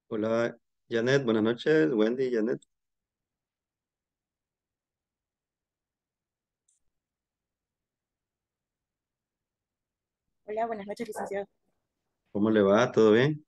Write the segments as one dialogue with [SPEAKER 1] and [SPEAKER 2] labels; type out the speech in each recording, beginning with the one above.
[SPEAKER 1] Hola, Janet, buenas noches. Wendy, Janet,
[SPEAKER 2] Hola, buenas noches, licenciado.
[SPEAKER 1] ¿cómo le va? ¿Todo bien?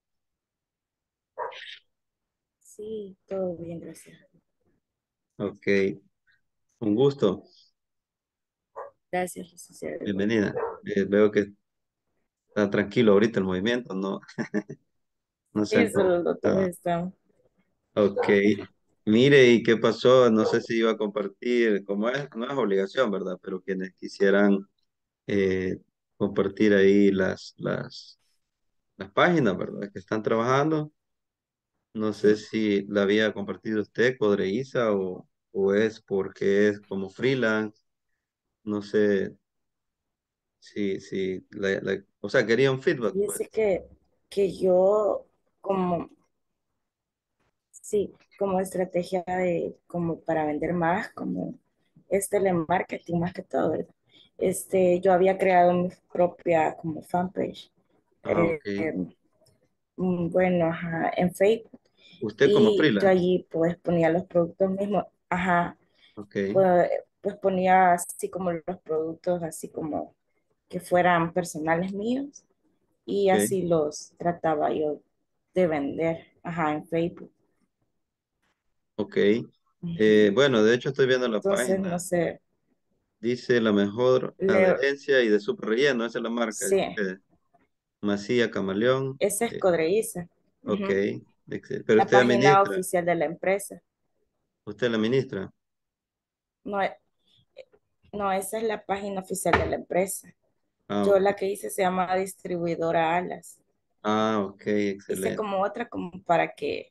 [SPEAKER 2] Sí, todo bien, gracias.
[SPEAKER 1] Ok, un gusto.
[SPEAKER 2] Gracias, licenciado. Igual.
[SPEAKER 1] Bienvenida. Veo que está tranquilo ahorita el movimiento, ¿no? No se
[SPEAKER 2] Sí,
[SPEAKER 1] han
[SPEAKER 2] solo los dos
[SPEAKER 1] conectado.
[SPEAKER 2] están.
[SPEAKER 1] Ok, mire, ¿y qué pasó? No sé si iba a compartir, como es, no es obligación, ¿verdad? Pero quienes quisieran eh, compartir ahí las páginas, ¿verdad? Que están trabajando. No sé
[SPEAKER 2] Sí.
[SPEAKER 1] si la había compartido usted, Codreiza, o es porque es como freelance. No sé. Sí, sí, o sea, quería un feedback,
[SPEAKER 2] Fíjese
[SPEAKER 1] pues.
[SPEAKER 2] que yo, como, sí, como estrategia como para vender más, como es telemarketing más que todo, ¿verdad? Yo había creado mi propia como fanpage,
[SPEAKER 1] Ah,
[SPEAKER 2] eh,
[SPEAKER 1] ok.
[SPEAKER 2] bueno, ajá, en Facebook,
[SPEAKER 1] Usted como
[SPEAKER 2] y yo
[SPEAKER 1] freelance.
[SPEAKER 2] allí pues ponía los productos mismos, ajá,
[SPEAKER 1] Ok,
[SPEAKER 2] pues ponía así como los productos, así como que fueran personales míos y
[SPEAKER 1] ok,
[SPEAKER 2] así los trataba yo de vender, ajá, en Facebook.
[SPEAKER 1] ok.
[SPEAKER 2] Ujú.
[SPEAKER 1] Bueno, de hecho estoy viendo la
[SPEAKER 2] Entonces, no
[SPEAKER 1] página.
[SPEAKER 2] sé,
[SPEAKER 1] Dice la mejor
[SPEAKER 2] le,
[SPEAKER 1] adherencia y de super relleno. Esa es la marca.
[SPEAKER 2] sí,
[SPEAKER 1] Dice Masía Camaleón.
[SPEAKER 2] esa es Codreiza.
[SPEAKER 1] Ok.
[SPEAKER 2] Ujú.
[SPEAKER 1] Pero
[SPEAKER 2] La
[SPEAKER 1] usted
[SPEAKER 2] página
[SPEAKER 1] administra.
[SPEAKER 2] oficial de la empresa.
[SPEAKER 1] Usted la administra.
[SPEAKER 2] No, no, esa es la página oficial de la empresa.
[SPEAKER 1] Ah,
[SPEAKER 2] Yo
[SPEAKER 1] ok.
[SPEAKER 2] la que hice se llama Distribuidora Alas.
[SPEAKER 1] Ah, ok,
[SPEAKER 2] Hice
[SPEAKER 1] excelente.
[SPEAKER 2] como otra como para que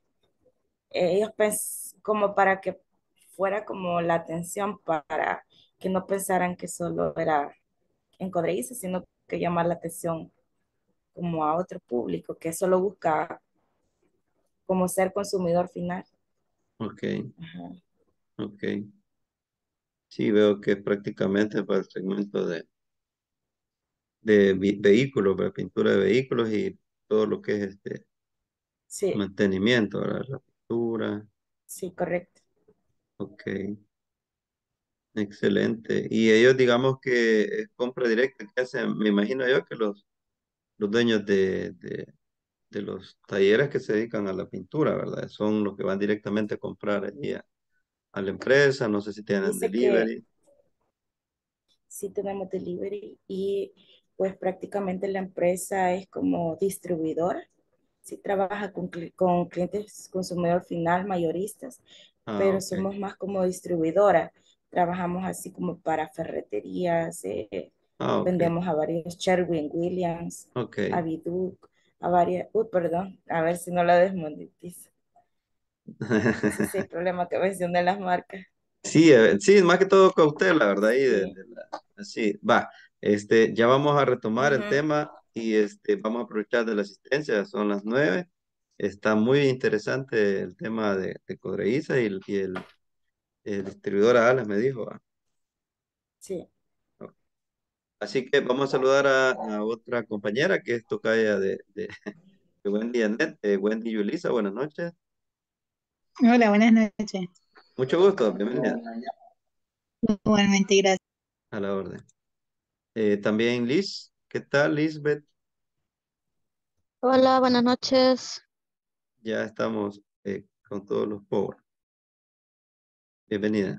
[SPEAKER 2] como para que fuera como la atención para que no pensaran que solo era en Codreiza, sino que llamar la atención como a otro público que solo busca como ser consumidor final.
[SPEAKER 1] Ok,
[SPEAKER 2] Ajá.
[SPEAKER 1] ok. Sí, veo que prácticamente para el segmento de vehículos, para pintura de vehículos y todo lo que es
[SPEAKER 2] Sí,
[SPEAKER 1] mantenimiento, ¿verdad? La pintura.
[SPEAKER 2] sí, correcto.
[SPEAKER 1] Ok, excelente. Y ellos, digamos que es compra directa que hacen, me imagino yo que los dueños de los talleres que se dedican a la pintura, ¿verdad? Son los que van directamente a comprar allí a la empresa, no sé si tienen
[SPEAKER 2] Dice que
[SPEAKER 1] delivery.
[SPEAKER 2] sí tenemos delivery y pues prácticamente la empresa es como distribuidora. Sí trabaja con clientes consumidor final, mayoristas,
[SPEAKER 1] Ah,
[SPEAKER 2] pero
[SPEAKER 1] ok.
[SPEAKER 2] somos más como distribuidora. Trabajamos así como para ferreterías,
[SPEAKER 1] Ah, ok.
[SPEAKER 2] vendemos a varios Sherwin Williams,
[SPEAKER 1] Ok.
[SPEAKER 2] a Biduc, a varias, uy, perdón, a ver si no la desmonetizo. No sé si hay problema que mencione las marcas.
[SPEAKER 1] Sí, sí, más que todo cautela, ¿verdad? Ahí
[SPEAKER 2] Sí,
[SPEAKER 1] así, va. Ya vamos a retomar el
[SPEAKER 2] ujú,
[SPEAKER 1] tema y vamos a aprovechar de la asistencia, son las 9. Está muy interesante el tema de Codreiza el distribuidor Alas me dijo. ¿Va?
[SPEAKER 2] sí.
[SPEAKER 1] Así que vamos a saludar a otra compañera que es tocaya de Wendy Anet, Wendy Yulisa, buenas noches.
[SPEAKER 3] Hola, buenas noches.
[SPEAKER 1] Mucho gusto, bienvenida
[SPEAKER 3] Igualmente, gracias.
[SPEAKER 1] a la orden. También Liz, ¿qué tal, Lisbeth?
[SPEAKER 4] Hola, buenas noches.
[SPEAKER 1] Ya estamos con todos los power. Bienvenida.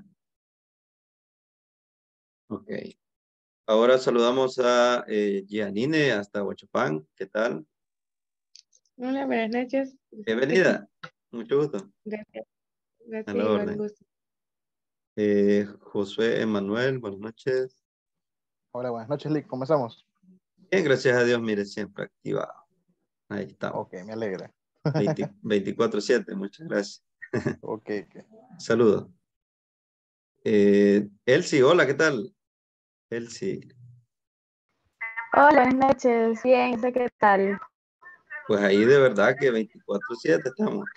[SPEAKER 1] Ok. Ahora saludamos a Gianine hasta Huachapán. ¿Qué tal?
[SPEAKER 5] Hola, buenas noches.
[SPEAKER 1] Bienvenida. Mucho gusto.
[SPEAKER 5] Gracias,
[SPEAKER 1] A
[SPEAKER 5] gracias,
[SPEAKER 1] la
[SPEAKER 5] igual
[SPEAKER 1] orden.
[SPEAKER 5] gusto.
[SPEAKER 1] Josué Emanuel, buenas noches.
[SPEAKER 6] Hola, buenas noches, Lick. ¿Cómo estamos?
[SPEAKER 1] Bien, gracias a Dios, mire, siempre activado. Ahí estamos.
[SPEAKER 6] Ok, me alegra.
[SPEAKER 1] 24/7, muchas gracias.
[SPEAKER 6] Ok, ok.
[SPEAKER 1] Saludos. Elsie, hola, ¿qué tal? Elsie,
[SPEAKER 4] Hola, buenas noches. Bien, ¿sé qué tal?
[SPEAKER 1] pues ahí de verdad que 24/7 estamos.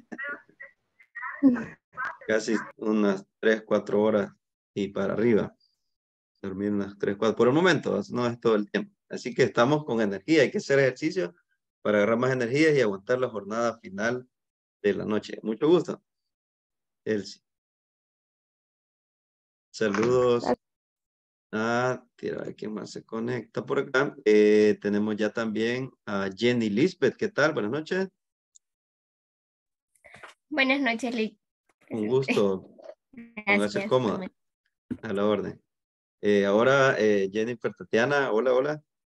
[SPEAKER 1] Casi unas 3 4 horas y para arriba. Dormir unas 3 4 por el momento, no es todo el tiempo. Así que estamos con energía, hay que hacer ejercicio para agarrar más energías y aguantar la jornada final de la noche. Mucho gusto, Elsie. Saludos. Quiero ver quién más se conecta por acá. Tenemos ya también a Jenny Lisbeth. ¿Qué tal? Buenas noches.
[SPEAKER 7] Buenas noches, Lick.
[SPEAKER 1] Un gusto. Póngase
[SPEAKER 7] Gracias.
[SPEAKER 1] cómoda. A la orden. Ahora, Jennifer Tatiana. Hola, hola.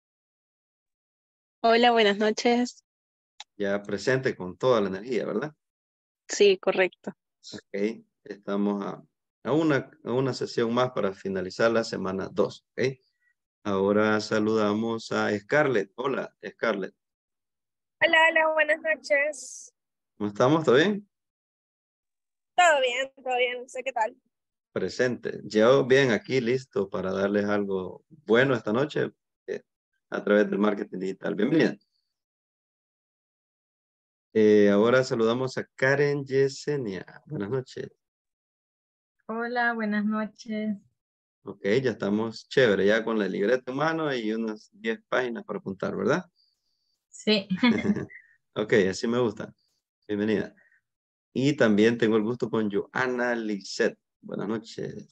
[SPEAKER 5] Hola, buenas noches.
[SPEAKER 1] Ya presente con toda la energía, ¿verdad?
[SPEAKER 5] Sí, correcto.
[SPEAKER 1] Ok. Estamos a una sesión más para finalizar la semana 2. Ok. Ahora saludamos a Scarlett. Hola, Scarlett.
[SPEAKER 8] Hola, hola, buenas noches.
[SPEAKER 1] ¿Cómo estamos? ¿Todo bien?
[SPEAKER 8] Todo bien, no sé qué tal.
[SPEAKER 1] Presente. Yo bien aquí, listo para darles algo bueno esta noche a través del marketing digital. Bienvenida. Ahora saludamos a Karen Yesenia. Buenas noches.
[SPEAKER 9] Hola, buenas noches.
[SPEAKER 1] Ok, ya estamos chévere, ya con la libreta en mano y unas 10 páginas para apuntar, ¿verdad?
[SPEAKER 9] Sí,
[SPEAKER 1] Ok, así me gusta. Bienvenida. Y también tengo el gusto con Joana Lisset. Buenas noches.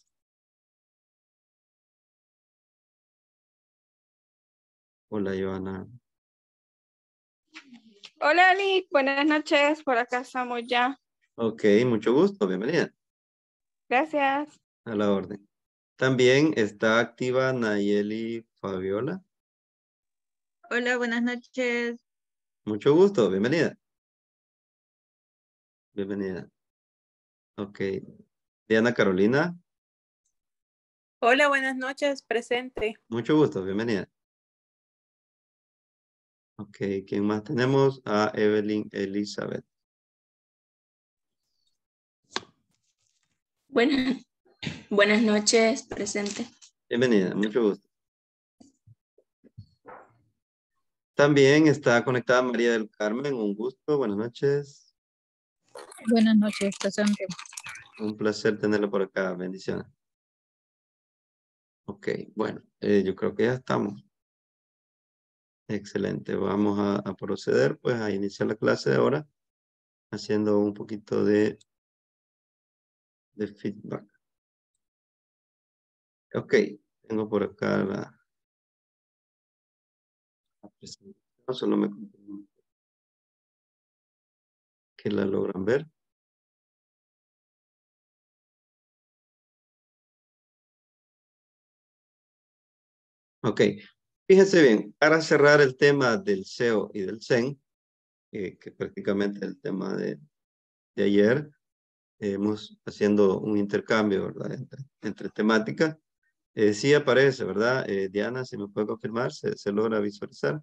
[SPEAKER 1] Hola, Joana.
[SPEAKER 5] Hola, Lick. Buenas noches. Por acá estamos ya.
[SPEAKER 1] Ok, mucho gusto. Bienvenida.
[SPEAKER 5] Gracias.
[SPEAKER 1] A la orden. También está activa Nayeli Fabiola.
[SPEAKER 3] Hola, buenas noches.
[SPEAKER 1] Mucho gusto. Bienvenida. Bienvenida. Ok. Diana Carolina.
[SPEAKER 5] Hola, buenas noches. Presente.
[SPEAKER 1] Mucho gusto. Bienvenida. Ok. ¿Quién más tenemos? A Evelyn Elizabeth.
[SPEAKER 10] Buenas noches, presente.
[SPEAKER 1] Bienvenida. Mucho gusto. También está conectada María del Carmen. Un gusto. Buenas noches.
[SPEAKER 3] Buenas noches, presente.
[SPEAKER 1] Un placer tenerlo por acá. Bendiciones. Ok. Bueno, yo creo que ya estamos. Excelente. Vamos a proceder pues a iniciar la clase de ahora haciendo un poquito de feedback. Ok. Tengo por acá la presentación. Solo me confirmo que la logran ver. Ok, fíjense bien, para cerrar el tema del SEO y del SEM, que prácticamente el tema de ayer, hemos haciendo un intercambio, ¿verdad? Entre temáticas. Sí aparece, ¿verdad? Diana, si me puede confirmar, ¿se logra visualizar?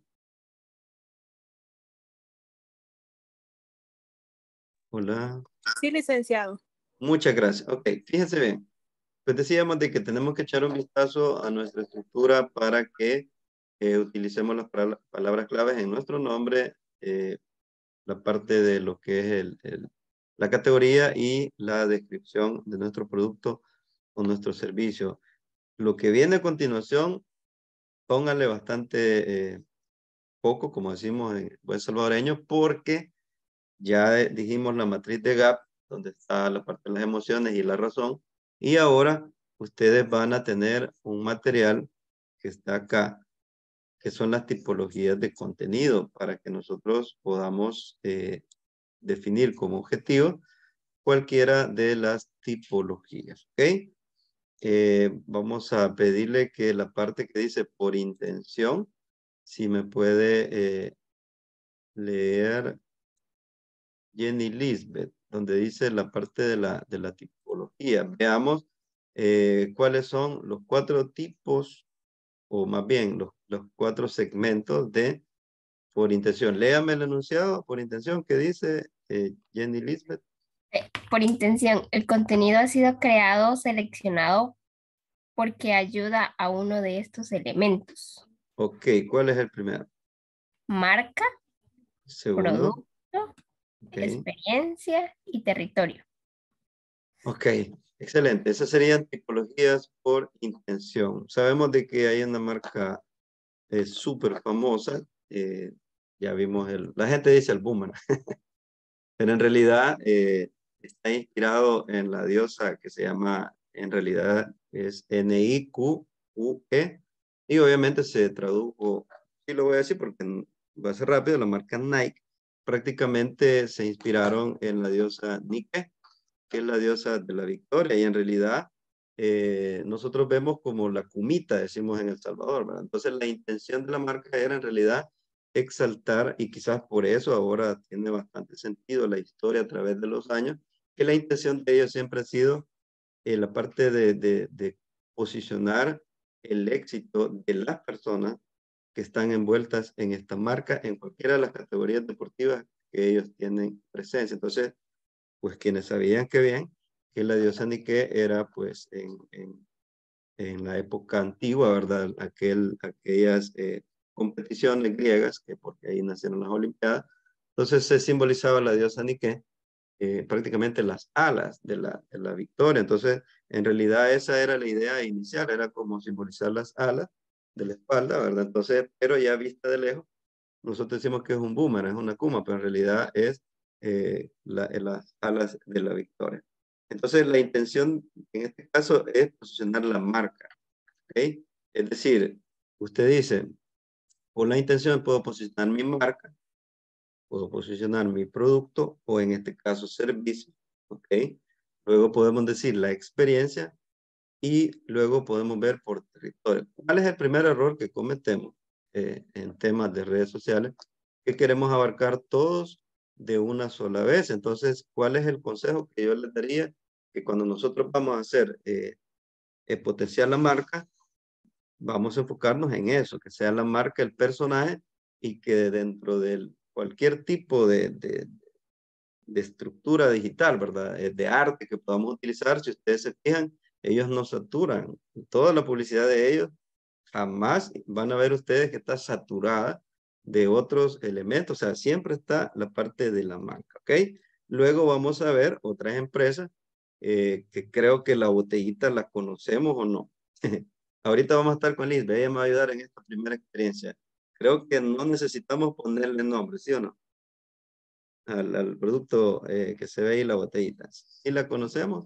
[SPEAKER 1] Hola.
[SPEAKER 5] Sí, licenciado.
[SPEAKER 1] Muchas gracias. Ok, fíjense bien. Pues decíamos de que tenemos que echar un vistazo a nuestra estructura para que utilicemos las palabras claves en nuestro nombre, la parte de lo que es la categoría y la descripción de nuestro producto o nuestro servicio. Lo que viene a continuación, pónganle bastante poco, como decimos en buen salvadoreño, porque ya dijimos la matriz de GAP, donde está la parte de las emociones y la razón, y ahora ustedes van a tener un material que está acá, que son las tipologías de contenido, para que nosotros podamos definir como objetivo cualquiera de las tipologías, ¿ok? Vamos a pedirle que la parte que dice por intención, si me puede leer Jenny Lisbeth, donde dice la parte de la tipología. Veamos cuáles son los 4 tipos, o más bien los 4 segmentos de por intención. Léame el enunciado por intención que dice Jenny Lisbeth.
[SPEAKER 7] Por intención, el contenido ha sido creado, seleccionado porque ayuda a uno de estos elementos.
[SPEAKER 1] Ok, ¿cuál es el primero?
[SPEAKER 7] Marca,
[SPEAKER 1] Segundo.
[SPEAKER 7] producto,
[SPEAKER 1] Ok.
[SPEAKER 7] experiencia y territorio.
[SPEAKER 1] Ok, excelente. Esas serían tipologías por intención. Sabemos de que hay una marca súper famosa ya vimos la gente dice el boomerang, pero en realidad está inspirado en la diosa que se llama, en realidad es Nique, y obviamente se tradujo, sí lo voy a decir porque va a ser rápido, la marca Nike, prácticamente se inspiraron en la diosa Nike, que es la diosa de la victoria, y en realidad nosotros vemos como la cumita, decimos en El Salvador, ¿verdad? Entonces la intención de la marca era en realidad exaltar, y quizás por eso ahora tiene bastante sentido la historia a través de los años, que la intención de ellos siempre ha sido la parte de posicionar el éxito de las personas que están envueltas en esta marca en cualquiera de las categorías deportivas que ellos tienen presencia. Entonces, pues quienes sabían que bien, que la diosa Nike era pues en la época antigua, ¿verdad? Aquellas competiciones griegas, que porque ahí nacieron las Olimpiadas, entonces se simbolizaba la diosa Nike, prácticamente las alas de la victoria. Entonces, en realidad esa era la idea inicial, era como simbolizar las alas de la espalda, ¿verdad? Entonces, pero ya vista de lejos, nosotros decimos que es un boomerang, es una kuma, pero en realidad es las alas de la victoria. Entonces, la intención en este caso es posicionar la marca, ¿ok? Es decir, usted dice, con la intención puedo posicionar mi marca, puedo posicionar mi producto o en este caso servicio, ¿ok? Luego podemos decir la experiencia y luego podemos ver por territorio. ¿Cuál es el primer error que cometemos en temas de redes sociales? Que queremos abarcar todos de una sola vez. Entonces, ¿cuál es el consejo que yo les daría? Que cuando nosotros vamos a hacer potenciar la marca, vamos a enfocarnos en eso, que sea la marca, el personaje, y que dentro de cualquier tipo de estructura digital, ¿verdad? De arte que podamos utilizar, si ustedes se fijan, ellos no saturan. Toda la publicidad de ellos jamás van a ver ustedes que está saturada de otros elementos. O sea, siempre está la parte de la marca, ¿ok? Luego vamos a ver otras empresas que creo que la botellita la conocemos o no. Ahorita vamos a estar con Liz, ella me va a ayudar en esta primera experiencia. Creo que no necesitamos ponerle nombre, ¿sí o no? Al producto que se ve ahí la botellita. ¿Sí la conocemos,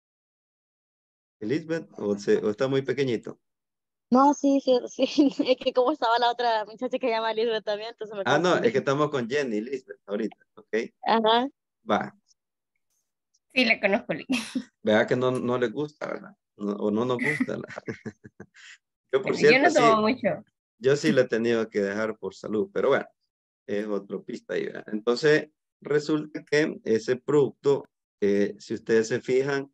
[SPEAKER 1] Elizabeth? ¿O está muy pequeñito?
[SPEAKER 11] No, sí, sí, sí. Es que como estaba la otra muchacha que llama Elizabeth también, entonces me
[SPEAKER 1] Ah, no, es que
[SPEAKER 11] confundí.
[SPEAKER 1] estamos con Jenny, Elizabeth, ahorita, ¿ok?
[SPEAKER 11] Ajá.
[SPEAKER 1] Va,
[SPEAKER 7] Sí, la conozco.
[SPEAKER 1] vea que no, no les gusta, ¿verdad? O no nos gusta. Yo, por
[SPEAKER 7] Bueno, yo
[SPEAKER 1] cierto,
[SPEAKER 7] no tomo
[SPEAKER 1] sí,
[SPEAKER 7] mucho.
[SPEAKER 1] yo sí le he tenido que dejar por salud, pero bueno, es otro pista ahí, ¿verdad? Entonces, resulta que ese producto, si ustedes se fijan,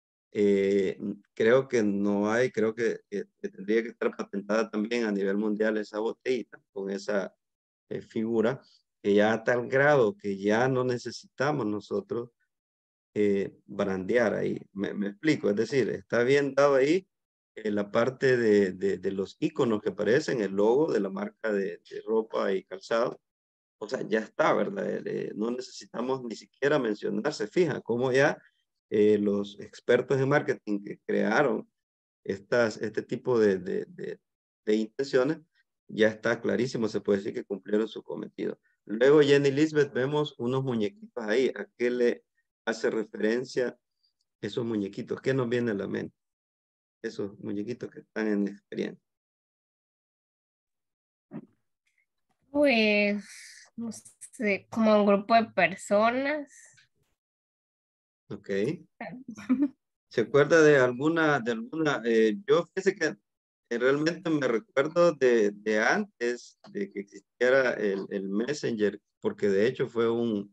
[SPEAKER 1] creo que no hay, creo que tendría que estar patentada también a nivel mundial esa botellita con esa figura, que ya a tal grado que ya no necesitamos nosotros brandear ahí. Me explico, es decir, está bien dado ahí la parte de los iconos que aparecen, el logo de la marca de ropa y calzado. O sea, ya está, ¿verdad? No necesitamos ni siquiera mencionar, se fija, cómo ya los expertos en marketing que crearon este tipo de intenciones, ya está clarísimo, se puede decir que cumplieron su cometido. Luego, Jenny Lisbeth, vemos unos muñequitos ahí. ¿A qué le hace referencia esos muñequitos? ¿Qué nos viene a la mente? Esos muñequitos que están en experiencia.
[SPEAKER 7] Pues, no sé, como un grupo de personas.
[SPEAKER 1] Ok. ¿Se acuerda de alguna, yo fíjese que realmente me recuerdo de antes de que existiera el Messenger, porque de hecho fue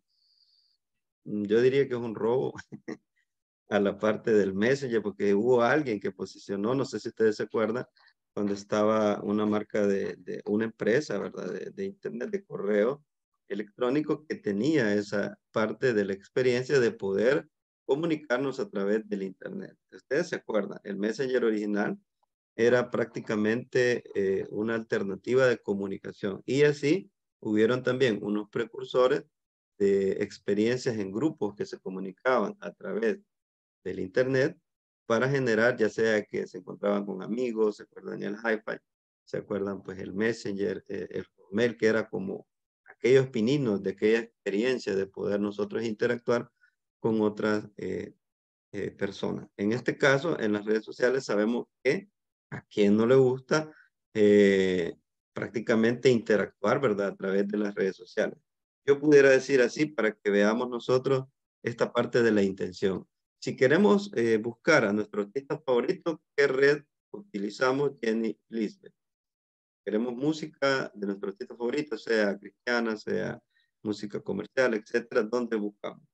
[SPEAKER 1] yo diría que es un robo a la parte del Messenger, porque hubo alguien que posicionó, no sé si ustedes se acuerdan, cuando estaba una marca de una empresa, ¿verdad? De internet, de correo electrónico, que tenía esa parte de la experiencia de poder comunicarnos a través del internet. Ustedes se acuerdan, el Messenger original era prácticamente una alternativa de comunicación. Y así hubieron también unos precursores de experiencias en grupos que se comunicaban a través del internet para generar, ya sea que se encontraban con amigos, se acuerdan el hi-fi, se acuerdan pues el Messenger, el Hotmail, que era como aquellos pininos de aquella experiencia de poder nosotros interactuar con otras personas. En este caso, en las redes sociales sabemos que a quien no le gusta prácticamente interactuar, ¿verdad? A través de las redes sociales. Yo pudiera decir así para que veamos nosotros esta parte de la intención. Si queremos buscar a nuestro artista favorito, ¿qué red utilizamos, Jenny Lisbeth? Queremos música de nuestro artista favorito, sea cristiana, sea música comercial, etcétera. ¿Dónde buscamos?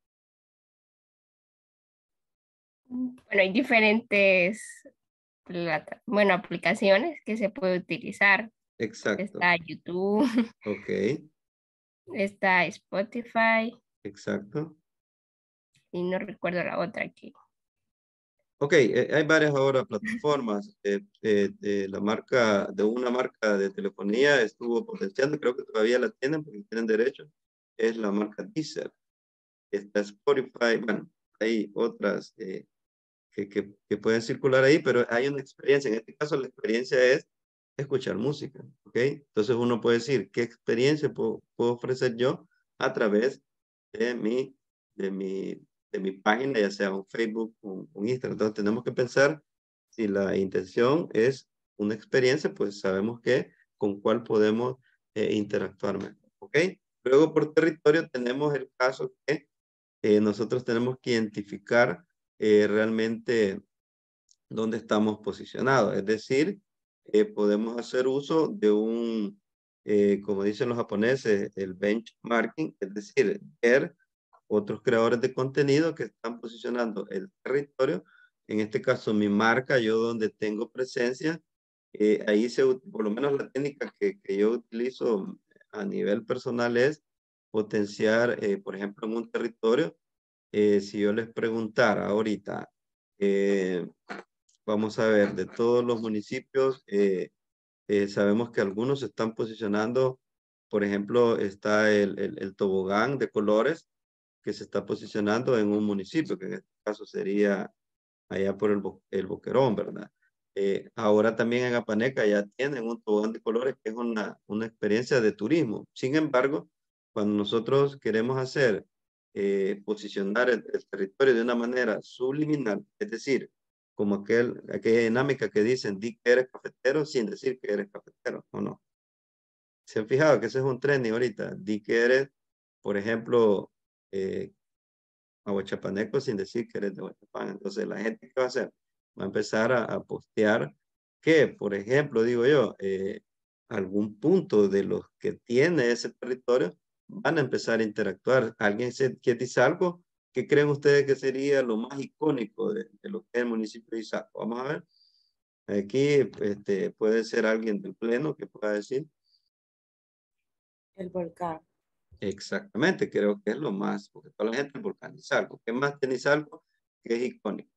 [SPEAKER 7] Bueno, hay diferentes aplicaciones que se puede utilizar.
[SPEAKER 1] Exacto.
[SPEAKER 7] Está YouTube,
[SPEAKER 1] Ok,
[SPEAKER 7] está Spotify
[SPEAKER 1] exacto.
[SPEAKER 7] y no recuerdo la otra aquí.
[SPEAKER 1] Ok, hay varias ahora plataformas. La marca, de una marca de telefonía estuvo potenciando, creo que todavía la tienen porque tienen derecho. Es la marca Deezer. Está Spotify, bueno, hay otras que pueden circular ahí, pero hay una experiencia. En este caso, la experiencia es escuchar música, ¿ok? Entonces uno puede decir, ¿qué experiencia puedo ofrecer yo a través de mi página, ya sea un Facebook, un Instagram? Entonces tenemos que pensar si la intención es una experiencia, pues sabemos que con cuál podemos interactuar mejor, ¿ok? Luego por territorio tenemos el caso que nosotros tenemos que identificar realmente dónde estamos posicionados. Es decir, podemos hacer uso de como dicen los japoneses, el benchmarking, es decir, ver otros creadores de contenido que están posicionando el territorio. En este caso, mi marca, yo donde tengo presencia, ahí por lo menos la técnica que yo utilizo a nivel personal es potenciar, por ejemplo, en un territorio, si yo les preguntara ahorita, vamos a ver, de todos los municipios, sabemos que algunos se están posicionando, por ejemplo, está el tobogán de colores que se está posicionando en un municipio, que en este caso sería allá por el Boquerón, ¿verdad? Ahora también en Apaneca ya tienen un tobogán de colores que es una experiencia de turismo. Sin embargo, cuando nosotros queremos hacer, posicionar el territorio de una manera subliminal, es decir, como aquella dinámica que dicen, di que eres cafetero sin decir que eres cafetero, ¿o no? ¿Se han fijado que ese es un trending ahorita? Di que eres, por ejemplo, aguachapaneco sin decir que eres de Aguachapán. Entonces, la gente, ¿qué va a hacer? Va a empezar a postear que, por ejemplo, digo yo, algún punto de los que tiene ese territorio van a empezar a interactuar. ¿Alguien que dice algo? ¿Qué creen ustedes que sería lo más icónico de lo que es el municipio de Izalco? Vamos a ver. Aquí puede ser alguien del pleno que pueda decir.
[SPEAKER 2] El volcán.
[SPEAKER 1] Exactamente, creo que es lo más, porque toda la gente es volcán de Izalco. ¿Qué más tiene Izalco que es icónico?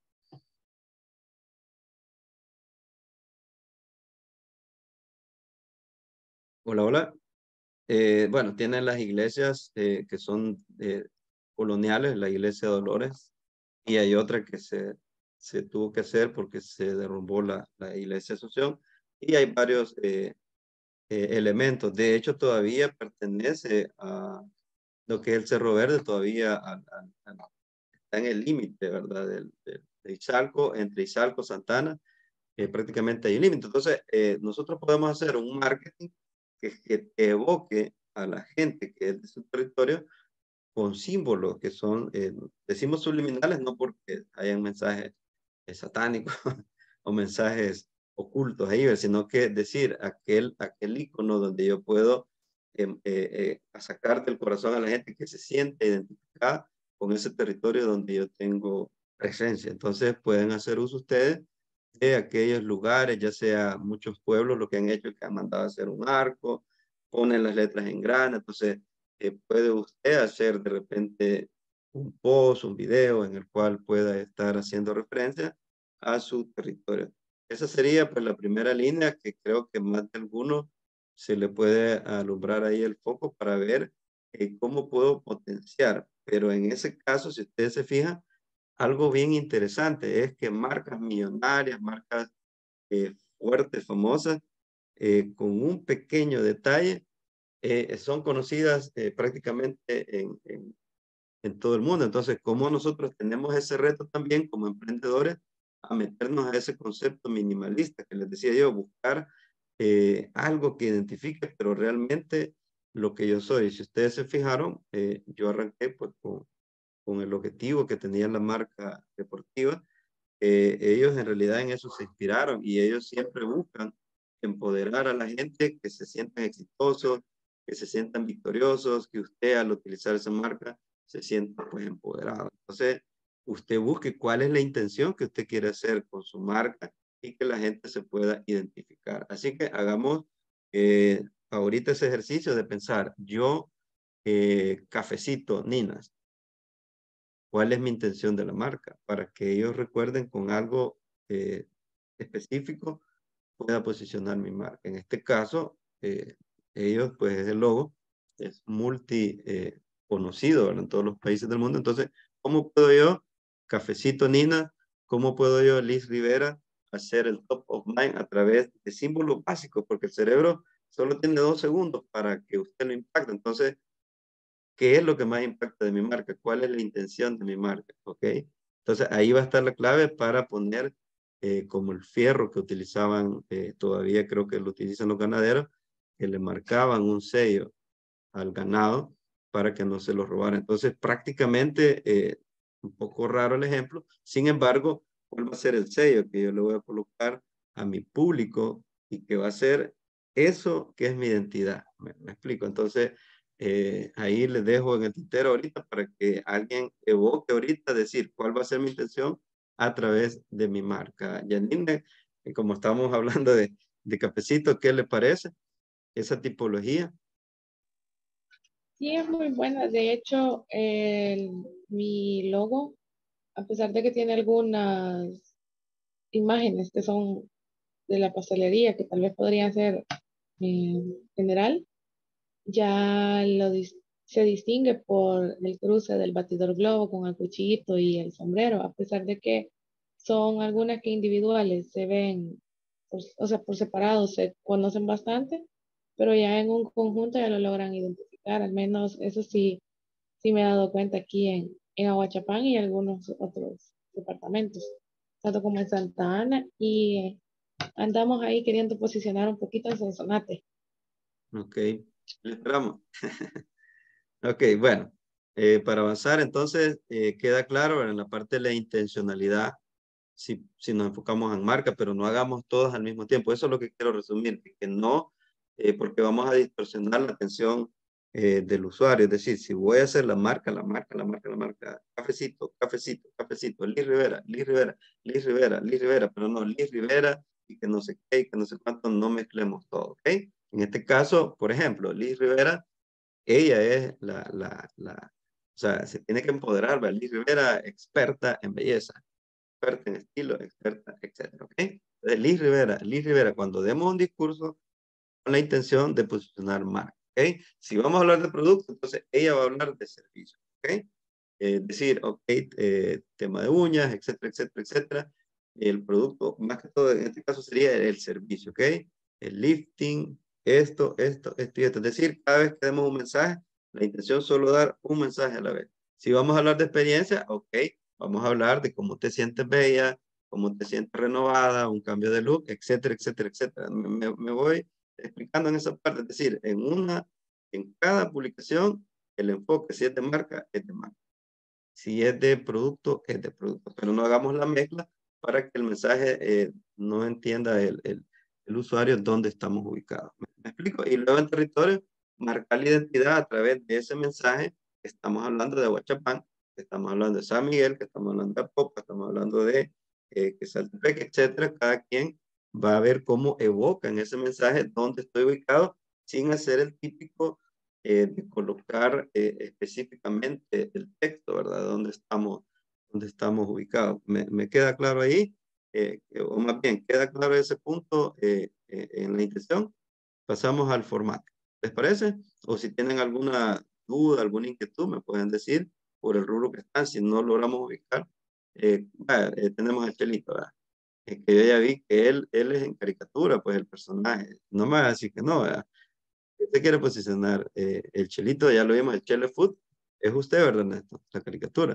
[SPEAKER 1] Hola, hola. Bueno, tienen las iglesias que son coloniales, la iglesia de Dolores, y hay otra que se tuvo que hacer porque se derrumbó la iglesia de Asunción, y hay varios elementos. De hecho, todavía pertenece a lo que es el Cerro Verde, todavía está en el límite, ¿verdad? De Izalco, entre Izalco, Santana, prácticamente hay un límite. Entonces, nosotros podemos hacer un marketing que evoque a la gente que es de su territorio con símbolos que son, decimos subliminales, no porque hayan mensajes satánicos o mensajes ocultos ahí, sino que decir aquel icono donde yo puedo sacarte el corazón a la gente que se siente identificada con ese territorio donde yo tengo presencia. Entonces pueden hacer uso ustedes de aquellos lugares, ya sea muchos pueblos, lo que han hecho es que han mandado a hacer un arco, ponen las letras en grana, entonces puede usted hacer de repente un post, un video en el cual pueda estar haciendo referencia a su territorio. Esa sería pues la primera línea que creo que más de alguno se le puede alumbrar ahí el foco para ver cómo puedo potenciar. Pero en ese caso, si ustedes se fijan, algo bien interesante es que marcas millonarias, marcas fuertes, famosas, con un pequeño detalle, son conocidas prácticamente en todo el mundo. Entonces, como nosotros tenemos ese reto también como emprendedores a meternos a ese concepto minimalista que les decía yo, buscar algo que identifique, pero realmente lo que yo soy. Si ustedes se fijaron, yo arranqué pues con el objetivo que tenía la marca deportiva. Ellos en realidad en eso se inspiraron y ellos siempre buscan empoderar a la gente, que se sientan exitosos, que se sientan victoriosos, que usted al utilizar esa marca se sienta pues empoderado. Entonces, usted busque cuál es la intención que usted quiere hacer con su marca y que la gente se pueda identificar. Así que hagamos ahorita ese ejercicio de pensar, yo, Cafecito Ninas, ¿cuál es mi intención de la marca? Para que ellos recuerden con algo específico, pueda posicionar mi marca. En este caso, ellos, pues el logo es multi conocido, ¿verdad? En todos los países del mundo. Entonces, ¿cómo puedo yo, Cafecito Nina, cómo puedo yo, Liz Rivera, hacer el top of mind a través de símbolos básicos? Porque el cerebro solo tiene 2 segundos para que usted lo impacte. Entonces, ¿qué es lo que más impacta de mi marca? ¿Cuál es la intención de mi marca? ¿Ok? Entonces ahí va a estar la clave para poner como el fierro que utilizaban, todavía creo que lo utilizan los ganaderos, que le marcaban un sello al ganado para que no se lo robaran. Entonces prácticamente, un poco raro el ejemplo, sin embargo, ¿cuál va a ser el sello que yo le voy a colocar a mi público y que va a ser eso que es mi identidad? ¿Me explico? Entonces, ahí les dejo en el tintero ahorita para que alguien evoque ahorita decir cuál va a ser mi intención a través de mi marca. Janine, como estamos hablando de cafecito, ¿qué le parece esa tipología?
[SPEAKER 12] Sí, es muy buena. De hecho, mi logo, a pesar de que tiene algunas imágenes que son de la pastelería, que tal vez podrían ser general, ya se distingue por el cruce del batidor globo con el cuchillito y el sombrero, a pesar de que son algunas que individuales se ven, o sea, por separado se conocen bastante, pero ya en un conjunto ya lo logran identificar. Al menos eso sí, sí me he dado cuenta aquí en Aguachapán y algunos otros departamentos, tanto como en Santa Ana, y andamos ahí queriendo posicionar un poquito en Sonsonate.
[SPEAKER 1] Ok, le esperamos. Ok, bueno, para avanzar entonces queda claro en la parte de la intencionalidad, si nos enfocamos en marca, pero no hagamos todas al mismo tiempo. Eso es lo que quiero resumir, que no, porque vamos a distorsionar la atención del usuario. Es decir, si voy a hacer la marca, cafecito, cafecito, cafecito, Liz Rivera, Liz Rivera, Liz Rivera, Liz Rivera, pero no, Liz Rivera y que no sé qué, y que no sé cuánto, no mezclemos todo, ¿ok? En este caso, por ejemplo, Liz Rivera, ella es o sea, se tiene que empoderar, ¿verdad? Liz Rivera, experta en belleza, experta en estilo, experta, etcétera, ¿ok? Entonces, Liz Rivera, cuando demos un discurso con la intención de posicionar marca, ¿ok? Si vamos a hablar de producto, entonces ella va a hablar de servicio, ¿ok? Decir, ok, tema de uñas, etcétera, etcétera, etcétera. El producto, más que todo, en este caso sería el servicio, ¿ok? El lifting, esto y esto. Es decir, cada vez que demos un mensaje, la intención es solo dar un mensaje a la vez. Si vamos a hablar de experiencia, ok, vamos a hablar de cómo te sientes bella, cómo te sientes renovada, un cambio de look, etcétera, etcétera, etcétera. Me voy explicando en esa parte, es decir, en cada publicación, el enfoque, si es de marca, es de marca. Si es de producto, es de producto. Pero no hagamos la mezcla para que el mensaje no entienda el usuario dónde estamos ubicados. ¿Me explico? Y luego en territorio, marcar la identidad a través de ese mensaje. Estamos hablando de Huachapán, estamos hablando de San Miguel, que estamos hablando de Apopa, estamos hablando de Quesaltepec, etcétera. Cada quien va a ver cómo evoca en ese mensaje dónde estoy ubicado sin hacer el típico de colocar específicamente el texto, ¿verdad? Dónde estamos ubicados. ¿Me queda claro ahí? O más bien, ¿queda claro ese punto en la intención? Pasamos al formato. ¿Les parece? O si tienen alguna duda, alguna inquietud, me pueden decir por el rubro que están. Si no logramos ubicar, tenemos a Chelito, ¿verdad? Que yo ya vi que él es en caricatura, pues el personaje. No me va a decir que no, ¿verdad? Usted quiere posicionar el Chelito, ya lo vimos, el Chele Food. Es usted, ¿verdad, Ernesto? La caricatura.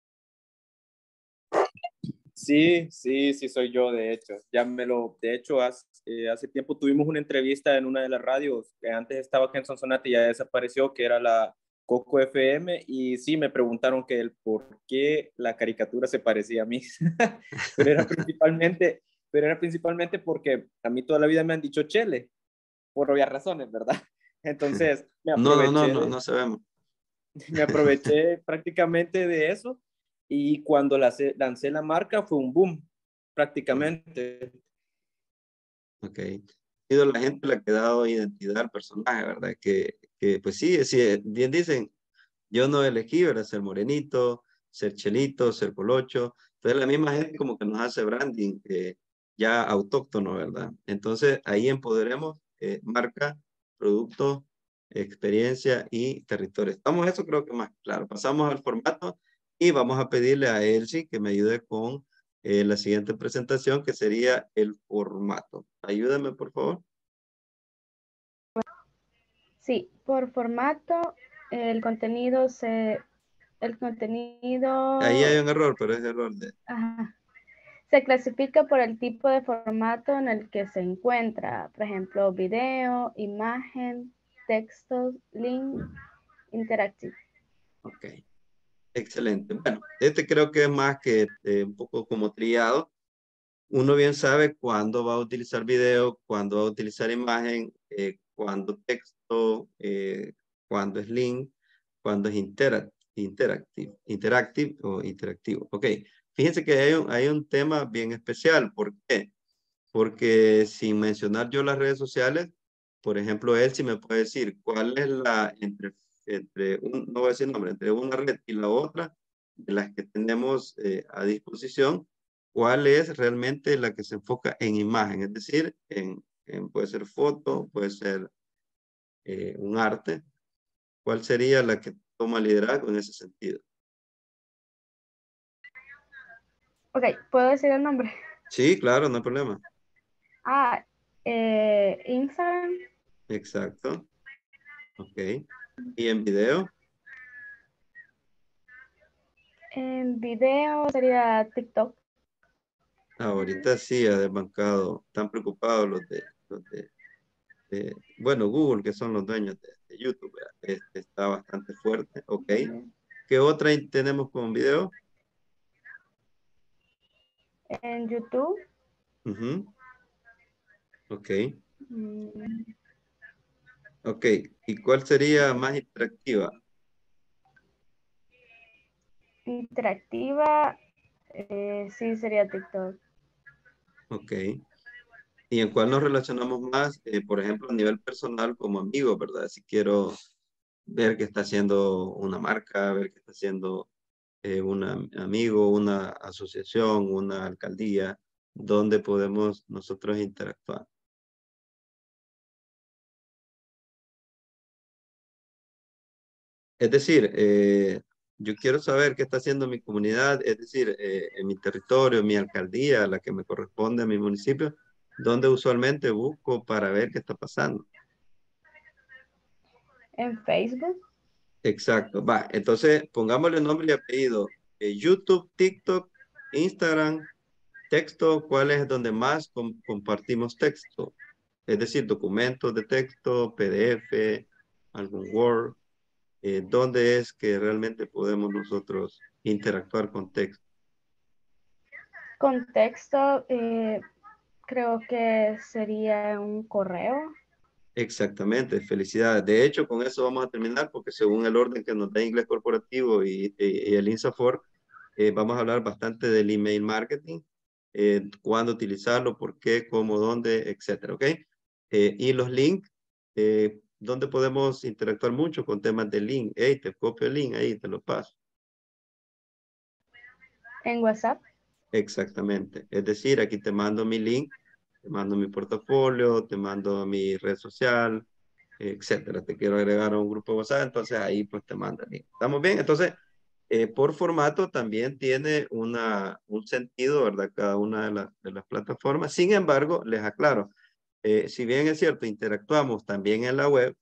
[SPEAKER 13] Sí, sí, sí soy yo, de hecho. De hecho, hace tiempo tuvimos una entrevista en una de las radios que antes estaba aquí en Sonsonate y ya desapareció, que era la Coco FM, y sí me preguntaron que el por qué la caricatura se parecía a mí. pero era principalmente porque a mí toda la vida me han dicho Chele, por obvias razones, ¿verdad? Entonces
[SPEAKER 1] No sabemos.
[SPEAKER 13] me aproveché prácticamente de eso y cuando lancé la marca fue un boom, prácticamente.
[SPEAKER 1] Ok. Ha sido la gente la que ha dado identidad al personaje, ¿verdad? Que pues sí, bien dicen, yo no elegí, ¿verdad? Ser morenito, ser chelito, ser colocho. Entonces la misma gente como que nos hace branding ya autóctono, ¿verdad? Entonces ahí empoderemos marca, producto, experiencia y territorio. Estamos eso creo que más claro. Pasamos al formato y vamos a pedirle a Elsie que me ayude con la siguiente presentación que sería el formato. Ayúdame, por favor.
[SPEAKER 4] Sí, por formato, el contenido
[SPEAKER 1] Ahí hay un error, pero es error de...
[SPEAKER 4] ajá, se clasifica por el tipo de formato en el que se encuentra. Por ejemplo, video, imagen, texto, link, interactivo.
[SPEAKER 1] Ok. Excelente. Bueno, este creo que es más que un poco como trillado. Uno bien sabe cuándo va a utilizar video, cuándo va a utilizar imagen, cuándo texto, cuándo es link, cuándo es interactive o interactivo. Ok, fíjense que hay un tema bien especial. ¿Por qué? Porque sin mencionar yo las redes sociales, por ejemplo, él sí me puede decir cuál es no voy a decir nombre, entre una red y la otra, de las que tenemos a disposición, cuál es realmente la que se enfoca en imagen, es decir, puede ser foto, puede ser un arte, cuál sería la que toma liderazgo en ese sentido.
[SPEAKER 4] Ok, ¿puedo decir el nombre?
[SPEAKER 1] Sí, claro, no hay problema.
[SPEAKER 4] Instagram.
[SPEAKER 1] Exacto. Ok. ¿Y en video?
[SPEAKER 4] En video sería TikTok.
[SPEAKER 1] Ahorita sí ha desbancado, están preocupados bueno, Google, que son los dueños de YouTube, ¿verdad? Está bastante fuerte, ok. ¿Qué otra tenemos con video?
[SPEAKER 4] En YouTube.
[SPEAKER 1] Ok. Ok, ¿y cuál sería más interactiva?
[SPEAKER 4] Interactiva, sí sería TikTok.
[SPEAKER 1] Ok. ¿Y en cuál nos relacionamos más? Por ejemplo, a nivel personal como amigo, ¿verdad? Si quiero ver qué está haciendo una marca, ver qué está haciendo un amigo, una asociación, una alcaldía, donde podemos nosotros interactuar. Es decir, yo quiero saber qué está haciendo mi comunidad, es decir, en mi territorio, en mi alcaldía, la que me corresponde a mi municipio, donde usualmente busco para ver qué está pasando.
[SPEAKER 4] En Facebook.
[SPEAKER 1] Exacto, va. Entonces, pongámosle nombre y apellido. YouTube, TikTok, Instagram, texto, ¿cuál es donde más compartimos texto? Es decir, documentos de texto, PDF, algún Word. ¿Dónde es que realmente podemos nosotros interactuar con texto?
[SPEAKER 4] Con texto, creo que sería un correo.
[SPEAKER 1] Exactamente, felicidades. De hecho, con eso vamos a terminar porque según el orden que nos da Inglés Corporativo y el INSAFORP, vamos a hablar bastante del email marketing, cuándo utilizarlo, por qué, cómo, dónde, etcétera, ¿ok? Y los links, ¿dónde podemos interactuar mucho con temas de link? Hey, te copio el link ahí, te lo paso.
[SPEAKER 4] En WhatsApp.
[SPEAKER 1] Exactamente. Es decir, aquí te mando mi link, te mando mi portafolio, te mando mi red social, etcétera. Te quiero agregar a un grupo de WhatsApp, entonces ahí pues te mando el link. ¿Estamos bien? Entonces, por formato también tiene un sentido, ¿verdad? Cada una de las plataformas. Sin embargo, les aclaro, si bien es cierto, interactuamos también en la web,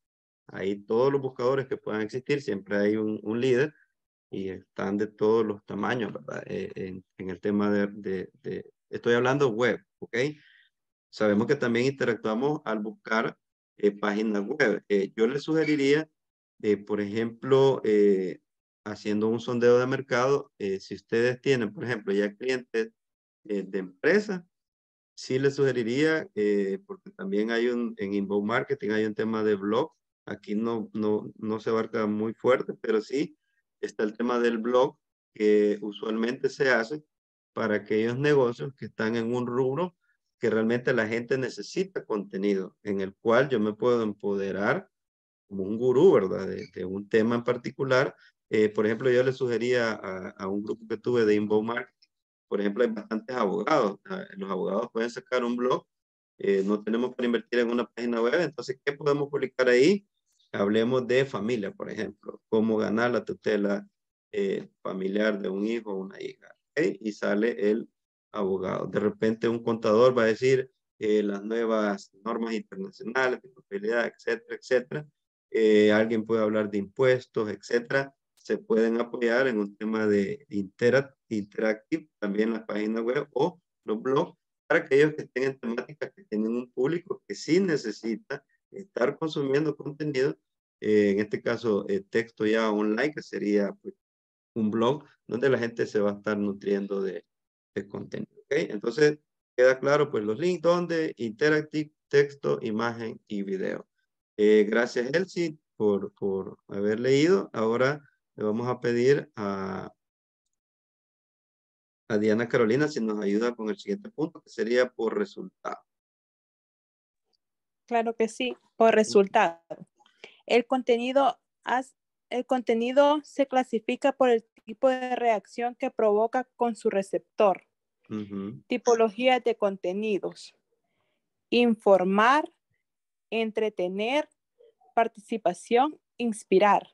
[SPEAKER 1] Ahí todos los buscadores que puedan existir, siempre hay un líder y están de todos los tamaños, ¿verdad? En el tema estoy hablando web, ¿ok? Sabemos que también interactuamos al buscar páginas web. Yo les sugeriría, por ejemplo, haciendo un sondeo de mercado, si ustedes tienen, por ejemplo, ya clientes de empresas, sí les sugeriría, porque también hay en inbound marketing hay un tema de blog. Aquí no se abarca muy fuerte, pero sí está el tema del blog que usualmente se hace para aquellos negocios que están en un rubro que realmente la gente necesita contenido, en el cual yo me puedo empoderar como un gurú, ¿verdad? De un tema en particular. Por ejemplo, yo le sugería a un grupo que tuve de inbound marketing, por ejemplo, hay bastantes abogados. Los abogados pueden sacar un blog. No tenemos para invertir en una página web. Entonces, ¿qué podemos publicar ahí? Hablemos de familia, por ejemplo. Cómo ganar la tutela familiar de un hijo o una hija. ¿Okay? Y sale el abogado. De repente un contador va a decir las nuevas normas internacionales de contabilidad, etcétera, etcétera. Alguien puede hablar de impuestos, etcétera. Se pueden apoyar en un tema de interactive, también las páginas web o los blogs, para aquellos que estén en temáticas que tienen un público que sí necesita estar consumiendo contenido, en este caso texto ya online, que sería pues, un blog donde la gente se va a estar nutriendo de contenido. ¿Okay? Entonces, queda claro pues los links donde interactive, texto, imagen y video. Gracias, Elsie, por haber leído. Ahora le vamos a pedir a Diana Carolina si nos ayuda con el siguiente punto, que sería por resultado.
[SPEAKER 14] Claro que sí, por resultado. El contenido se clasifica por el tipo de reacción que provoca con su receptor. Tipologías de contenidos. Informar, entretener, participación, inspirar.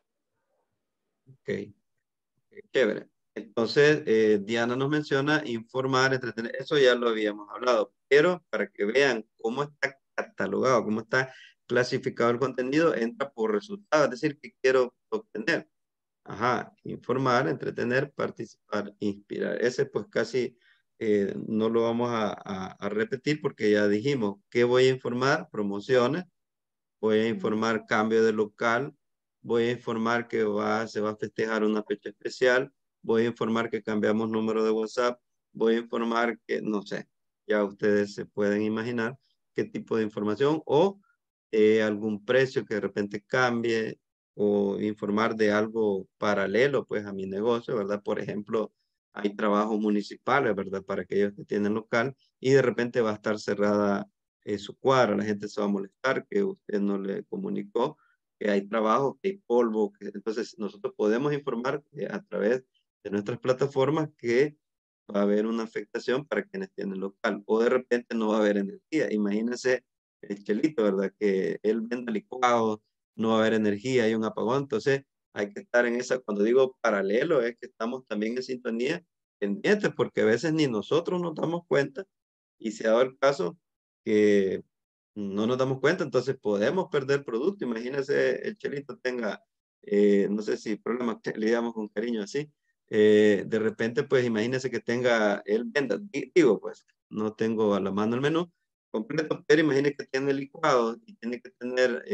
[SPEAKER 1] Ok, chévere. Entonces, Diana nos menciona informar, entretener, eso ya lo habíamos hablado, pero para que vean cómo está catalogado, cómo está clasificado el contenido, entra por resultado, es decir, ¿qué quiero obtener? Ajá, informar, entretener, participar, inspirar. Ese pues casi no lo vamos a repetir porque ya dijimos, ¿qué voy a informar? Promociones, voy a informar cambio de local, voy a informar que se va a festejar una fecha especial, voy a informar que cambiamos número de WhatsApp, voy a informar que, no sé, ya ustedes se pueden imaginar qué tipo de información o algún precio que de repente cambie o informar de algo paralelo pues a mi negocio, ¿verdad? Por ejemplo, hay trabajos municipales, ¿verdad? Para aquellos que tienen local y de repente va a estar cerrada su cuadra, la gente se va a molestar que usted no le comunicó que hay trabajo, que hay polvo, entonces nosotros podemos informar a través de nuestras plataformas que va a haber una afectación para quienes tienen local o de repente no va a haber energía. Imagínense el Chelito, ¿verdad? Que él vende licuados, no va a haber energía, hay un apagón, entonces hay que estar en esa, cuando digo paralelo, es que estamos también en sintonía pendientes porque a veces ni nosotros nos damos cuenta y se ha dado el caso que no nos damos cuenta, entonces podemos perder producto. Imagínese el Chelito tenga, no sé si problemas que le damos con cariño así, de repente pues imagínese que tenga, él venda, digo pues, no tengo a la mano el menú completo, pero imagínese que tiene licuado y tiene que tener,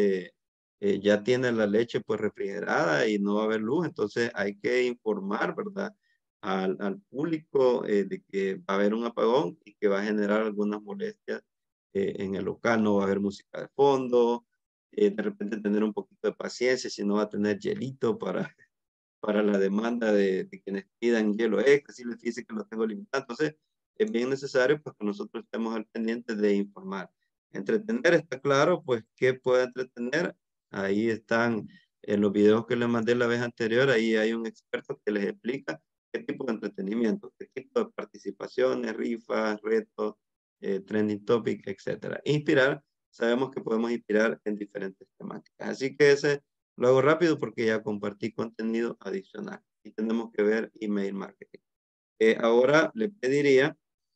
[SPEAKER 1] ya tiene la leche pues refrigerada y no va a haber luz, entonces hay que informar, ¿verdad? Al público de que va a haber un apagón y que va a generar algunas molestias en el local, no va a haber música de fondo, de repente tener un poquito de paciencia, si no va a tener hielito para la demanda de quienes pidan hielo extra, si les dice que lo tengo limitado. Entonces, es bien necesario pues, que nosotros estemos al pendiente de informar. Entretener está claro, pues, ¿qué puede entretener? Ahí están en los videos que les mandé la vez anterior, ahí hay un experto que les explica qué tipo de entretenimiento, qué tipo de participaciones, rifas, retos, trending topic, etcétera. Inspirar, sabemos que podemos inspirar en diferentes temáticas. Así que ese lo hago rápido porque ya compartí contenido adicional y tenemos que ver email marketing. Ahora le pediría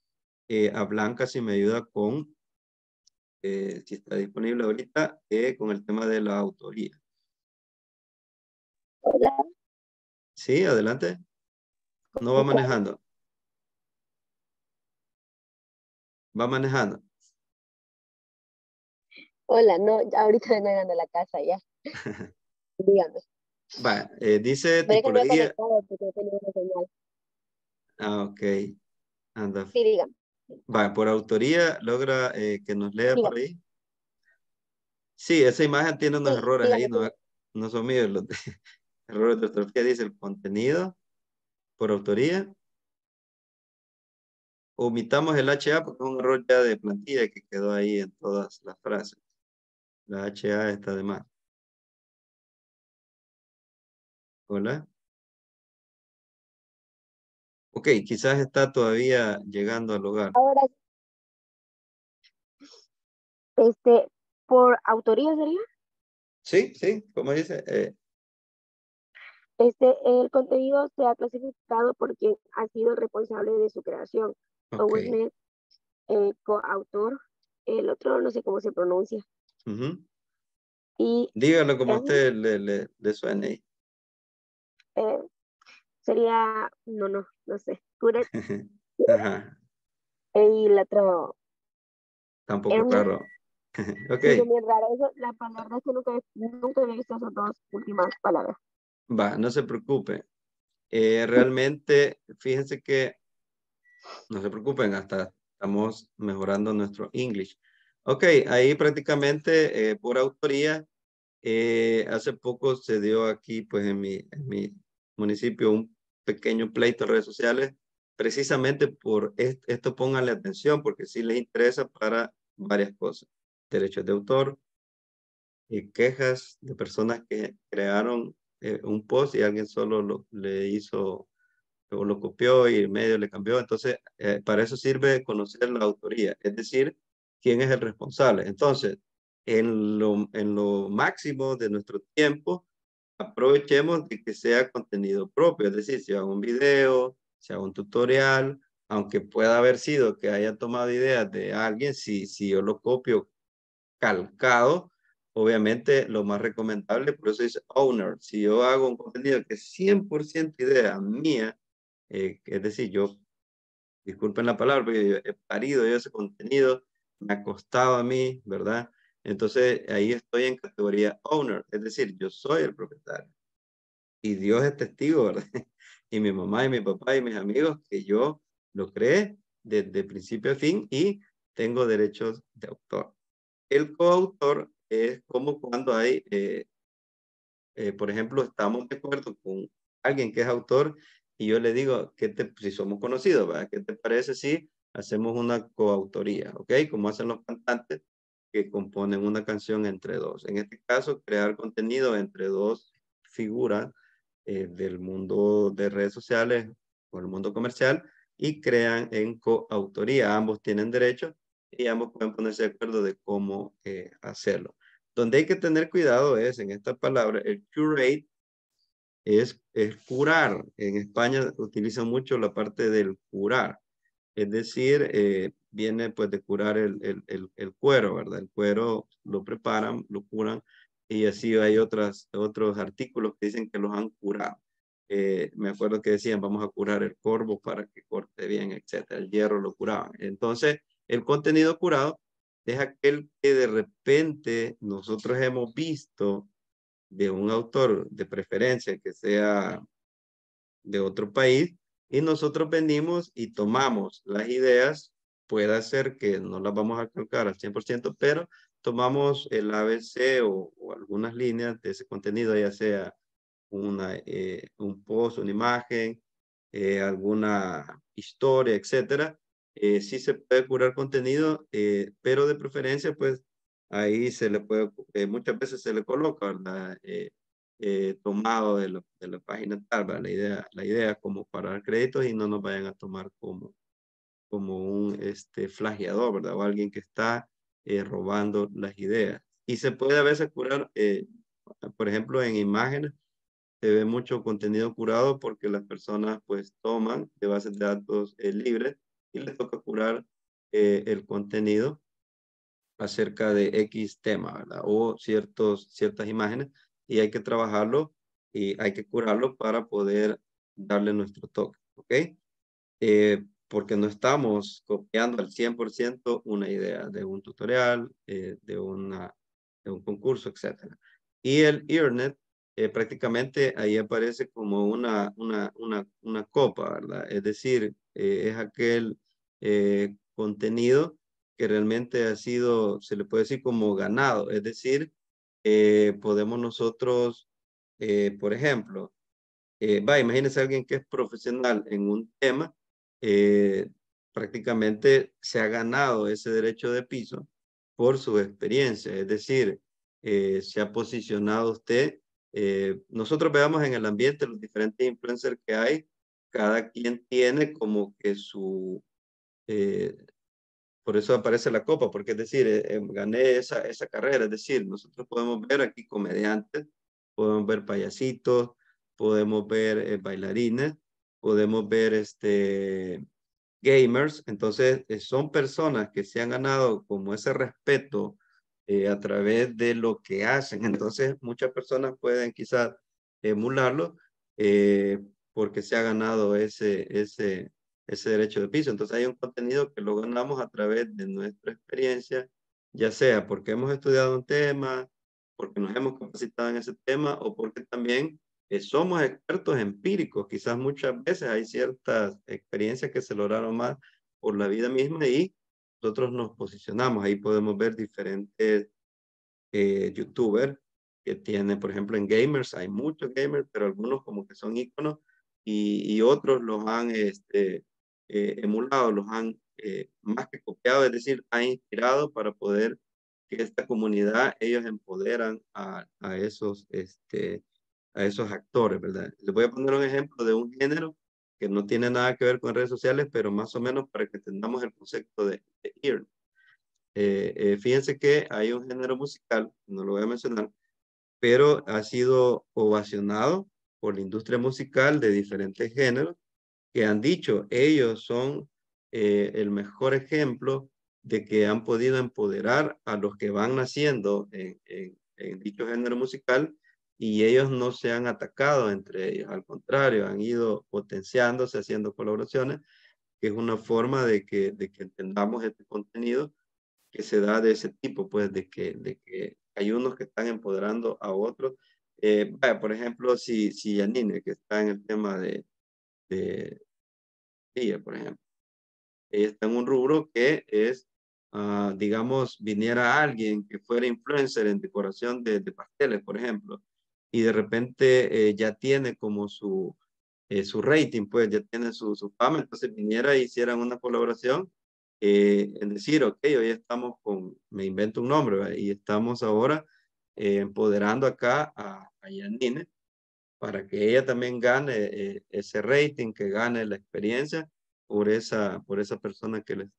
[SPEAKER 1] a Blanca si me ayuda con, si está disponible ahorita, con el tema de la autoría.
[SPEAKER 15] Hola.
[SPEAKER 1] Sí, adelante. No va manejando. Va manejando.
[SPEAKER 15] Hola, no, ahorita vengo llegando a la casa ya. Dígame.
[SPEAKER 1] Va, dice
[SPEAKER 15] Pero es que no he
[SPEAKER 1] tipología.
[SPEAKER 15] conectado porque no tenía una señal.
[SPEAKER 1] Ah, ok. Anda.
[SPEAKER 15] Sí, dígame.
[SPEAKER 1] Va, por autoría, logra que nos lea por
[SPEAKER 15] Dígame.
[SPEAKER 1] ahí. Sí, esa imagen tiene unos
[SPEAKER 15] Sí,
[SPEAKER 1] errores ahí,
[SPEAKER 15] dígame.
[SPEAKER 1] no, no son míos los errores de ortografía. Dice el contenido por autoría. Omitamos el HA porque es un error ya de plantilla que quedó ahí en todas las frases. La HA está de más. Hola. Ok, quizás está todavía llegando al hogar.
[SPEAKER 15] Ahora, por autoría sería,
[SPEAKER 1] Sí, sí, como dice.
[SPEAKER 15] el contenido se ha clasificado por quien ha sido responsable de su creación.
[SPEAKER 1] Ok.
[SPEAKER 15] Owner, coautor, el otro no sé cómo se pronuncia.
[SPEAKER 1] Ujú.
[SPEAKER 15] Y
[SPEAKER 1] Dígalo como a
[SPEAKER 15] es,
[SPEAKER 1] usted le suene.
[SPEAKER 15] sería, no sé. Curet,
[SPEAKER 1] Ajá,
[SPEAKER 15] y el otro
[SPEAKER 1] tampoco
[SPEAKER 15] es
[SPEAKER 1] es
[SPEAKER 15] muy,
[SPEAKER 1] raro. Ok,
[SPEAKER 15] sí, muy raro. Eso, la palabra es que nunca había visto esas dos últimas palabras.
[SPEAKER 1] va, no se preocupe. Realmente, fíjense que no se preocupen, hasta estamos mejorando nuestro English. Ok, ahí prácticamente por autoría, hace poco se dio aquí, pues en mi municipio, un pequeño pleito en redes sociales, precisamente por esto pónganle atención, porque sí les interesa para varias cosas. Derechos de autor, quejas de personas que crearon un post y alguien solo le hizo o lo copió y el medio le cambió. Entonces, para eso sirve conocer la autoría, es decir, quién es el responsable. Entonces, en lo máximo de nuestro tiempo, aprovechemos de que sea contenido propio, es decir, si hago un video, si hago un tutorial, aunque pueda haber sido que haya tomado ideas de alguien, si yo lo copio calcado, obviamente lo más recomendable, por eso dice owner, si yo hago un contenido que es 100% idea mía, es decir, yo, disculpen la palabra, porque yo he parido yo ese contenido, me ha costado a mí, ¿verdad? Entonces ahí estoy en categoría owner, es decir, yo soy el propietario. Y Dios es testigo, ¿verdad? Y mi mamá y mi papá y mis amigos que yo lo creé desde principio a fin y tengo derechos de autor. El coautor es como cuando hay, por ejemplo, estamos de acuerdo con alguien que es autor y yo le digo, si somos conocidos, ¿verdad? ¿Qué te parece si hacemos una coautoría? ¿Ok? Como hacen los cantantes que componen una canción entre dos. En este caso, crear contenido entre dos figuras del mundo de redes sociales o el mundo comercial y crean en coautoría. Ambos tienen derechos y ambos pueden ponerse de acuerdo de cómo hacerlo. Donde hay que tener cuidado es en esta palabra, el curate es curar. En España utilizan mucho la parte del curar. Es decir, viene pues de curar el cuero, ¿verdad? El cuero lo preparan, lo curan y así hay otros artículos que dicen que los han curado. Me acuerdo que decían, vamos a curar el corvo para que corte bien, etcétera. El hierro lo curaban. Entonces, el contenido curado es aquel que de repente nosotros hemos visto de un autor de preferencia que sea de otro país y nosotros venimos y tomamos las ideas, puede ser que no las vamos a calcar al 100%, pero tomamos el ABC o algunas líneas de ese contenido, ya sea un post, una imagen, alguna historia, etcétera. Sí se puede curar contenido, pero de preferencia, pues ahí se le puede, muchas veces se le coloca, ¿verdad? Tomado de la página tal, ¿verdad? La idea como para dar créditos y no nos vayan a tomar como un flageador, ¿verdad? O alguien que está robando las ideas. Y se puede a veces curar, por ejemplo, en imágenes, se ve mucho contenido curado porque las personas pues toman de bases de datos libres y les toca curar el contenido acerca de X tema, ¿verdad? O ciertas imágenes y hay que trabajarlo y hay que curarlo para poder darle nuestro toque, ¿ok? Porque no estamos copiando al 100% una idea de un tutorial, de un concurso, etc. Y el Earnet, prácticamente ahí aparece como una copa, ¿verdad? Es decir, es aquel contenido que realmente ha sido, se le puede decir como ganado. Es decir, podemos nosotros, por ejemplo, imagínense alguien que es profesional en un tema, eh, prácticamente se ha ganado ese derecho de piso por su experiencia, es decir, se ha posicionado usted. Nosotros veamos en el ambiente los diferentes influencers que hay, cada quien tiene como que eh, por eso aparece la copa, porque es decir, gané esa carrera, es decir, nosotros podemos ver aquí comediantes, podemos ver payasitos, podemos ver bailarines, podemos ver gamers, entonces son personas que se han ganado como ese respeto a través de lo que hacen, entonces muchas personas pueden quizás emularlo porque se ha ganado ese derecho de piso. Entonces hay un contenido que lo ganamos a través de nuestra experiencia, ya sea porque hemos estudiado un tema, porque nos hemos capacitado en ese tema o porque también somos expertos empíricos. Quizás muchas veces hay ciertas experiencias que se lograron más por la vida misma y nosotros nos posicionamos. Ahí podemos ver diferentes youtubers que tienen, por ejemplo, en gamers, hay muchos gamers, pero algunos como que son íconos y otros los han emulado, los han más que copiado, es decir, han inspirado para poder que esta comunidad, ellos empoderan a esos actores, ¿verdad? Les voy a poner un ejemplo de un género que no tiene nada que ver con redes sociales, pero más o menos para que entendamos el concepto de earn. Fíjense que hay un género musical, no lo voy a mencionar, pero ha sido ovacionado por la industria musical de diferentes géneros que han dicho, ellos son el mejor ejemplo de que han podido empoderar a los que van naciendo en dicho género musical y ellos no se han atacado entre ellos, al contrario, han ido potenciándose, haciendo colaboraciones, que es una forma de que entendamos este contenido que se da de ese tipo, pues de que hay unos que están empoderando a otros. Vaya, por ejemplo, si Yanine, que está en el tema de ella, por ejemplo, ella está en un rubro que es, digamos, viniera alguien que fuera influencer en decoración de pasteles, por ejemplo, y de repente ya tiene como su rating, pues ya tiene su fama, entonces viniera e hicieran una colaboración en decir, ok, hoy estamos con, me invento un nombre, ¿verdad? Y estamos ahora empoderando acá a Yanine para que ella también gane ese rating, que gane la experiencia por esa persona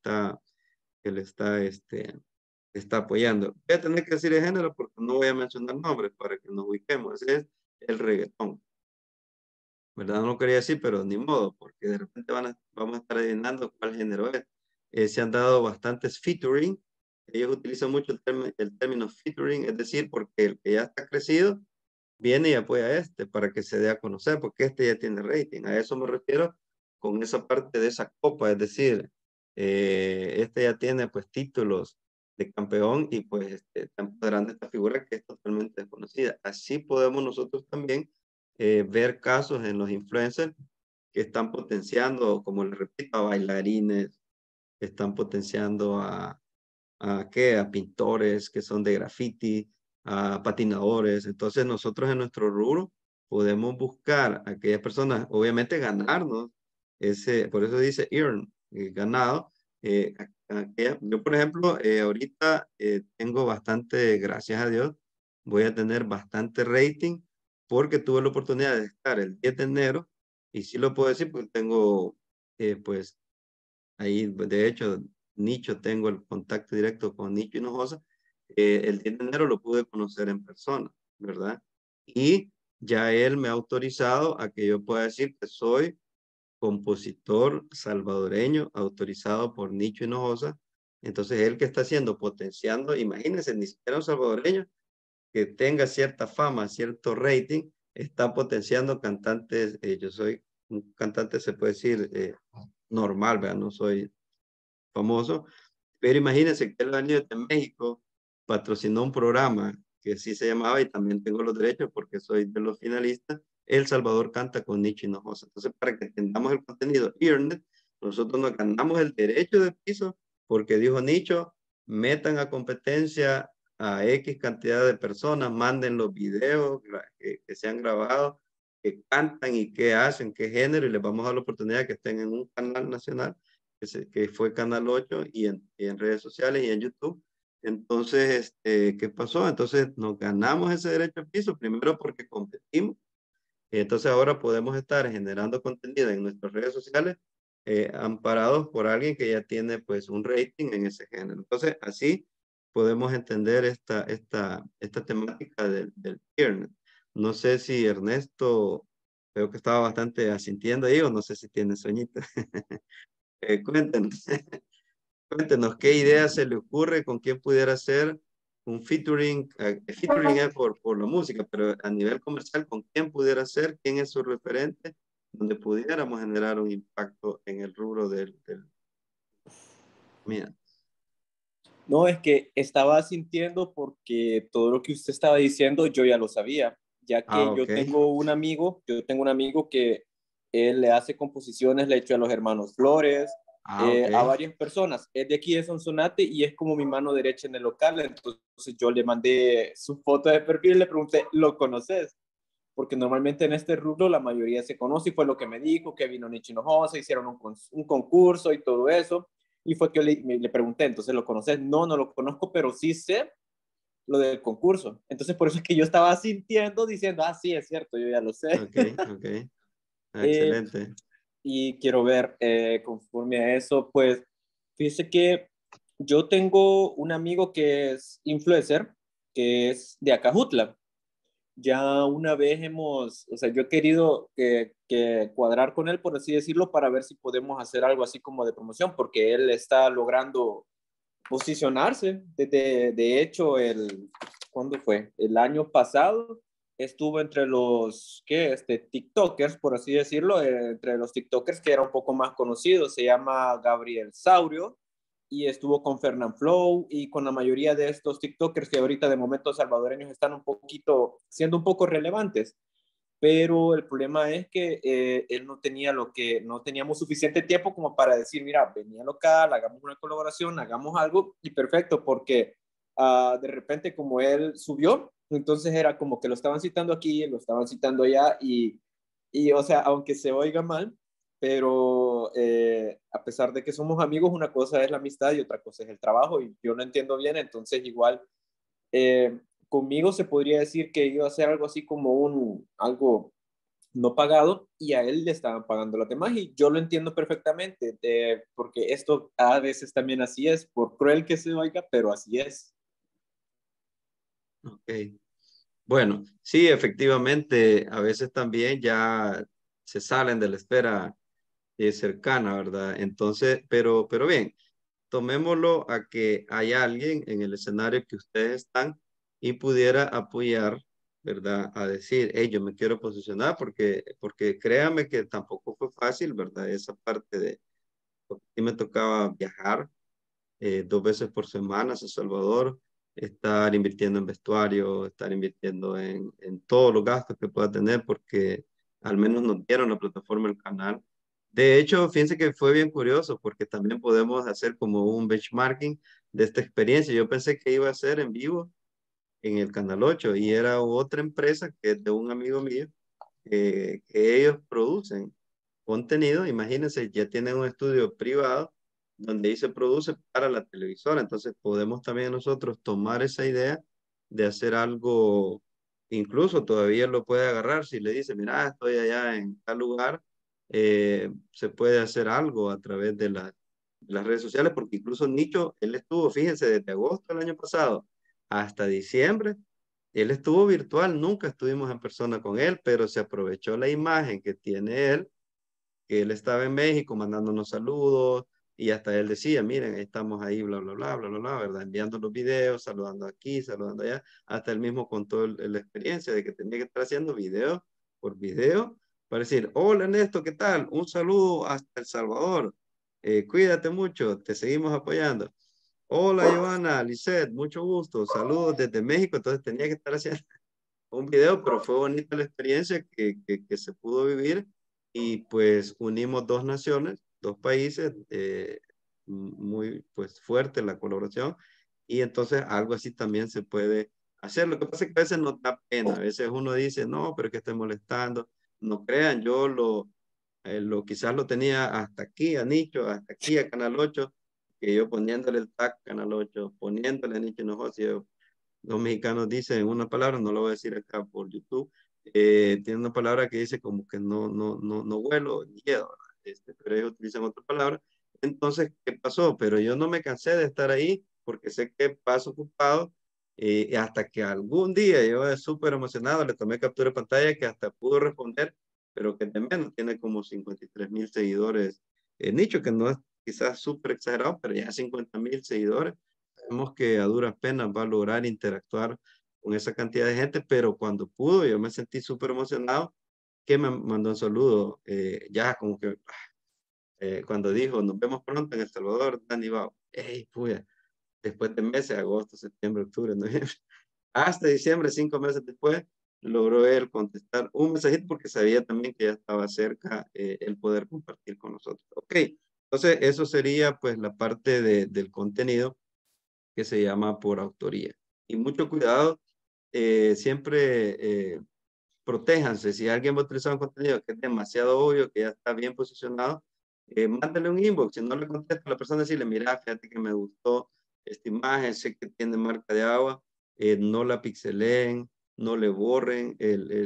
[SPEAKER 1] que le está apoyando. Voy a tener que decir el género porque no voy a mencionar nombres para que nos ubiquemos. Ese es el reggaetón. ¿Verdad? No lo quería decir, pero ni modo, porque de repente vamos a estar adivinando cuál género es. Se han dado bastantes featuring. Ellos utilizan mucho el término featuring, es decir, porque el que ya está crecido viene y apoya a este para que se dé a conocer, porque este ya tiene rating. A eso me refiero con esa parte de esa copa, es decir, este ya tiene pues títulos de campeón y pues está empoderando esta figura que es totalmente desconocida. Así podemos nosotros también ver casos en los influencers que están potenciando, como les repito, a bailarines, que están potenciando a pintores que son de graffiti, a patinadores. Entonces nosotros en nuestro rubro podemos buscar a aquellas personas, obviamente ganarnos por eso dice earn, ganado. Yo, por ejemplo, ahorita tengo bastante, gracias a Dios, voy a tener bastante rating porque tuve la oportunidad de estar el 10 de enero y sí lo puedo decir porque tengo, pues, ahí, de hecho, Nicho, tengo el contacto directo con Nicho Hinojosa. El 10 de enero lo pude conocer en persona, ¿verdad? Y ya él me ha autorizado a que yo pueda decir que soy compositor salvadoreño autorizado por Nicho Hinojosa. Entonces, él que está haciendo, potenciando, imagínense, ni siquiera un salvadoreño que tenga cierta fama, cierto rating, está potenciando cantantes. Yo soy un cantante, se puede decir, normal, ¿verdad? No soy famoso, pero imagínense que el año de México patrocinó un programa que sí se llamaba, y también tengo los derechos porque soy de los finalistas, El Salvador canta con Nicho Hinojosa. Entonces, para que tengamos el contenido Earned, nosotros nos ganamos el derecho de piso porque dijo Nicho, metan a competencia a X cantidad de personas, manden los videos que se han grabado, que cantan y qué hacen, qué género, y les vamos a dar la oportunidad de que estén en un canal nacional, que fue Canal 8, y en redes sociales y en YouTube. Entonces, ¿qué pasó? Entonces nos ganamos ese derecho de piso, primero porque competimos, y entonces ahora podemos estar generando contenido en nuestras redes sociales, amparados por alguien que ya tiene pues un rating en ese género. Entonces, así podemos entender esta temática del Earned. No sé si Ernesto, veo que estaba bastante asintiendo ahí, o no sé si tiene sueñito. Cuéntenos. Cuéntenos qué idea se le ocurre, con quién pudiera ser un featuring. Featuring es por la música, pero a nivel comercial, con quién pudiera ser, quién es su referente, donde pudiéramos generar un impacto en el rubro Mira.
[SPEAKER 13] No, es que estaba sintiendo porque todo lo que usted estaba diciendo yo ya lo sabía, ya que
[SPEAKER 1] Ah,
[SPEAKER 13] yo
[SPEAKER 1] ok.
[SPEAKER 13] tengo un amigo que él le hace composiciones, le ha hecho a los hermanos Flores,
[SPEAKER 1] Ah, ok.
[SPEAKER 13] a varias personas. Es de aquí de Sonsonate y es como mi mano derecha en el local. Entonces yo le mandé su foto de perfil y le pregunté, ¿lo conoces? Porque normalmente en este rubro la mayoría se conoce, y fue lo que me dijo, que vino Nicho Hinojosa, hicieron un concurso y todo eso. Y fue que le pregunté, entonces, ¿lo conoces? No, no lo conozco, pero sí sé lo del concurso. Entonces, por eso es que yo estaba sintiendo, diciendo, ah, sí, es cierto, yo ya lo sé.
[SPEAKER 1] Ok, ok. Excelente.
[SPEAKER 13] Y quiero ver, conforme a eso, pues, fíjese que yo tengo un amigo que es influencer, que es de Acajutla. Ya una vez o sea, yo he querido que cuadrar con él, por así decirlo, para ver si podemos hacer algo así como de promoción, porque él está logrando posicionarse. De hecho, ¿cuándo fue? El año pasado estuvo entre los, TikTokers, por así decirlo, entre los TikTokers que era un poco más conocido, se llama Gabriel Saurio, y estuvo con Fernand Flow y con la mayoría de estos TikTokers que ahorita de momento salvadoreños están siendo un poco relevantes. Pero el problema es que él no teníamos suficiente tiempo como para decir, mira, venía local, hagamos una colaboración, hagamos algo, y perfecto, porque de repente como él subió, entonces era como que lo estaban citando aquí, lo estaban citando allá, y o sea, aunque se oiga mal, pero a pesar de que somos amigos, una cosa es la amistad y otra cosa es el trabajo, y yo no entiendo bien, entonces igual conmigo se podría decir que iba a hacer algo así como algo no pagado, y a él le estaban pagando los demás, y yo lo entiendo perfectamente, porque esto a veces también así es, por cruel que se oiga, pero así es.
[SPEAKER 1] Ok. Bueno, sí, efectivamente, a veces también ya se salen de la esfera cercana, ¿verdad? Entonces, pero bien, tomémoslo a que hay alguien en el escenario que ustedes están y pudiera apoyar, ¿verdad? A decir, hey, yo me quiero posicionar porque créanme que tampoco fue fácil, ¿verdad? Esa parte porque sí me tocaba viajar 2 veces por semana a San Salvador, estar invirtiendo en vestuario, estar invirtiendo en todos los gastos que pueda tener, porque al menos nos dieron la plataforma, el canal. De hecho, fíjense que fue bien curioso, porque también podemos hacer como un benchmarking de esta experiencia. Yo pensé que iba a ser en vivo en el Canal 8, y era otra empresa que es de un amigo mío, que ellos producen contenido. Imagínense, ya tienen un estudio privado donde ahí se produce para la televisora. Entonces podemos también nosotros tomar esa idea de hacer algo, incluso todavía lo puede agarrar si le dice, mira, estoy allá en tal lugar, se puede hacer algo a través de las redes sociales, porque incluso Nicho, él estuvo, fíjense, desde agosto del año pasado hasta diciembre, él estuvo virtual, nunca estuvimos en persona con él, pero se aprovechó la imagen que tiene él, que él estaba en México mandándonos saludos, y hasta él decía, miren, estamos ahí, bla, bla, bla, bla, bla, bla, ¿verdad? Enviando los videos, saludando aquí, saludando allá, hasta él mismo contó la experiencia de que tenía que estar haciendo video por video para decir, hola Ernesto, ¿qué tal? Un saludo hasta El Salvador, cuídate mucho, te seguimos apoyando. Hola Joana, Lisette, mucho gusto, saludos desde México, entonces tenía que estar haciendo un video, pero fue bonita la experiencia que se pudo vivir y pues unimos dos naciones, dos países, muy pues fuerte la colaboración y entonces algo así también se puede hacer. Lo que pasa es que a veces nos da pena, a veces uno dice, no, pero es que estoy molestando. No crean, yo quizás lo tenía hasta aquí a Nicho, hasta aquí a Canal 8, que yo poniéndole el tag Canal 8, poniéndole a Nicho Hinojosa, los mexicanos dicen una palabra, no lo voy a decir acá por YouTube, tiene una palabra que dice como que no huelo ni miedo, pero ellos utilizan otra palabra. Entonces, ¿qué pasó? Pero yo no me cansé de estar ahí porque sé que paso ocupado hasta que algún día yo súper emocionado, le tomé captura de pantalla que hasta pudo responder, pero que de menos tiene como 53,000 seguidores. Nicho, que no es quizás súper exagerado, pero ya 50,000 seguidores. Sabemos que a duras penas va a lograr interactuar con esa cantidad de gente, pero cuando pudo, yo me sentí súper emocionado, que me mandó un saludo, ya como que cuando dijo, nos vemos pronto en El Salvador, Dani Bao, hey, puya, después de meses, agosto, septiembre, octubre, noviembre, hasta diciembre, 5 meses después, logró él contestar un mensajito porque sabía también que ya estaba cerca el poder compartir con nosotros. Ok, entonces eso sería pues la parte del contenido que se llama por autoría. Y mucho cuidado, siempre protéjanse. Si alguien va a utilizar un contenido que es demasiado obvio, que ya está bien posicionado, mándale un inbox. Si no le contesta a la persona, decirle, mira, fíjate que me gustó esta imagen, sé que tiene marca de agua, no la pixeleen, no le borren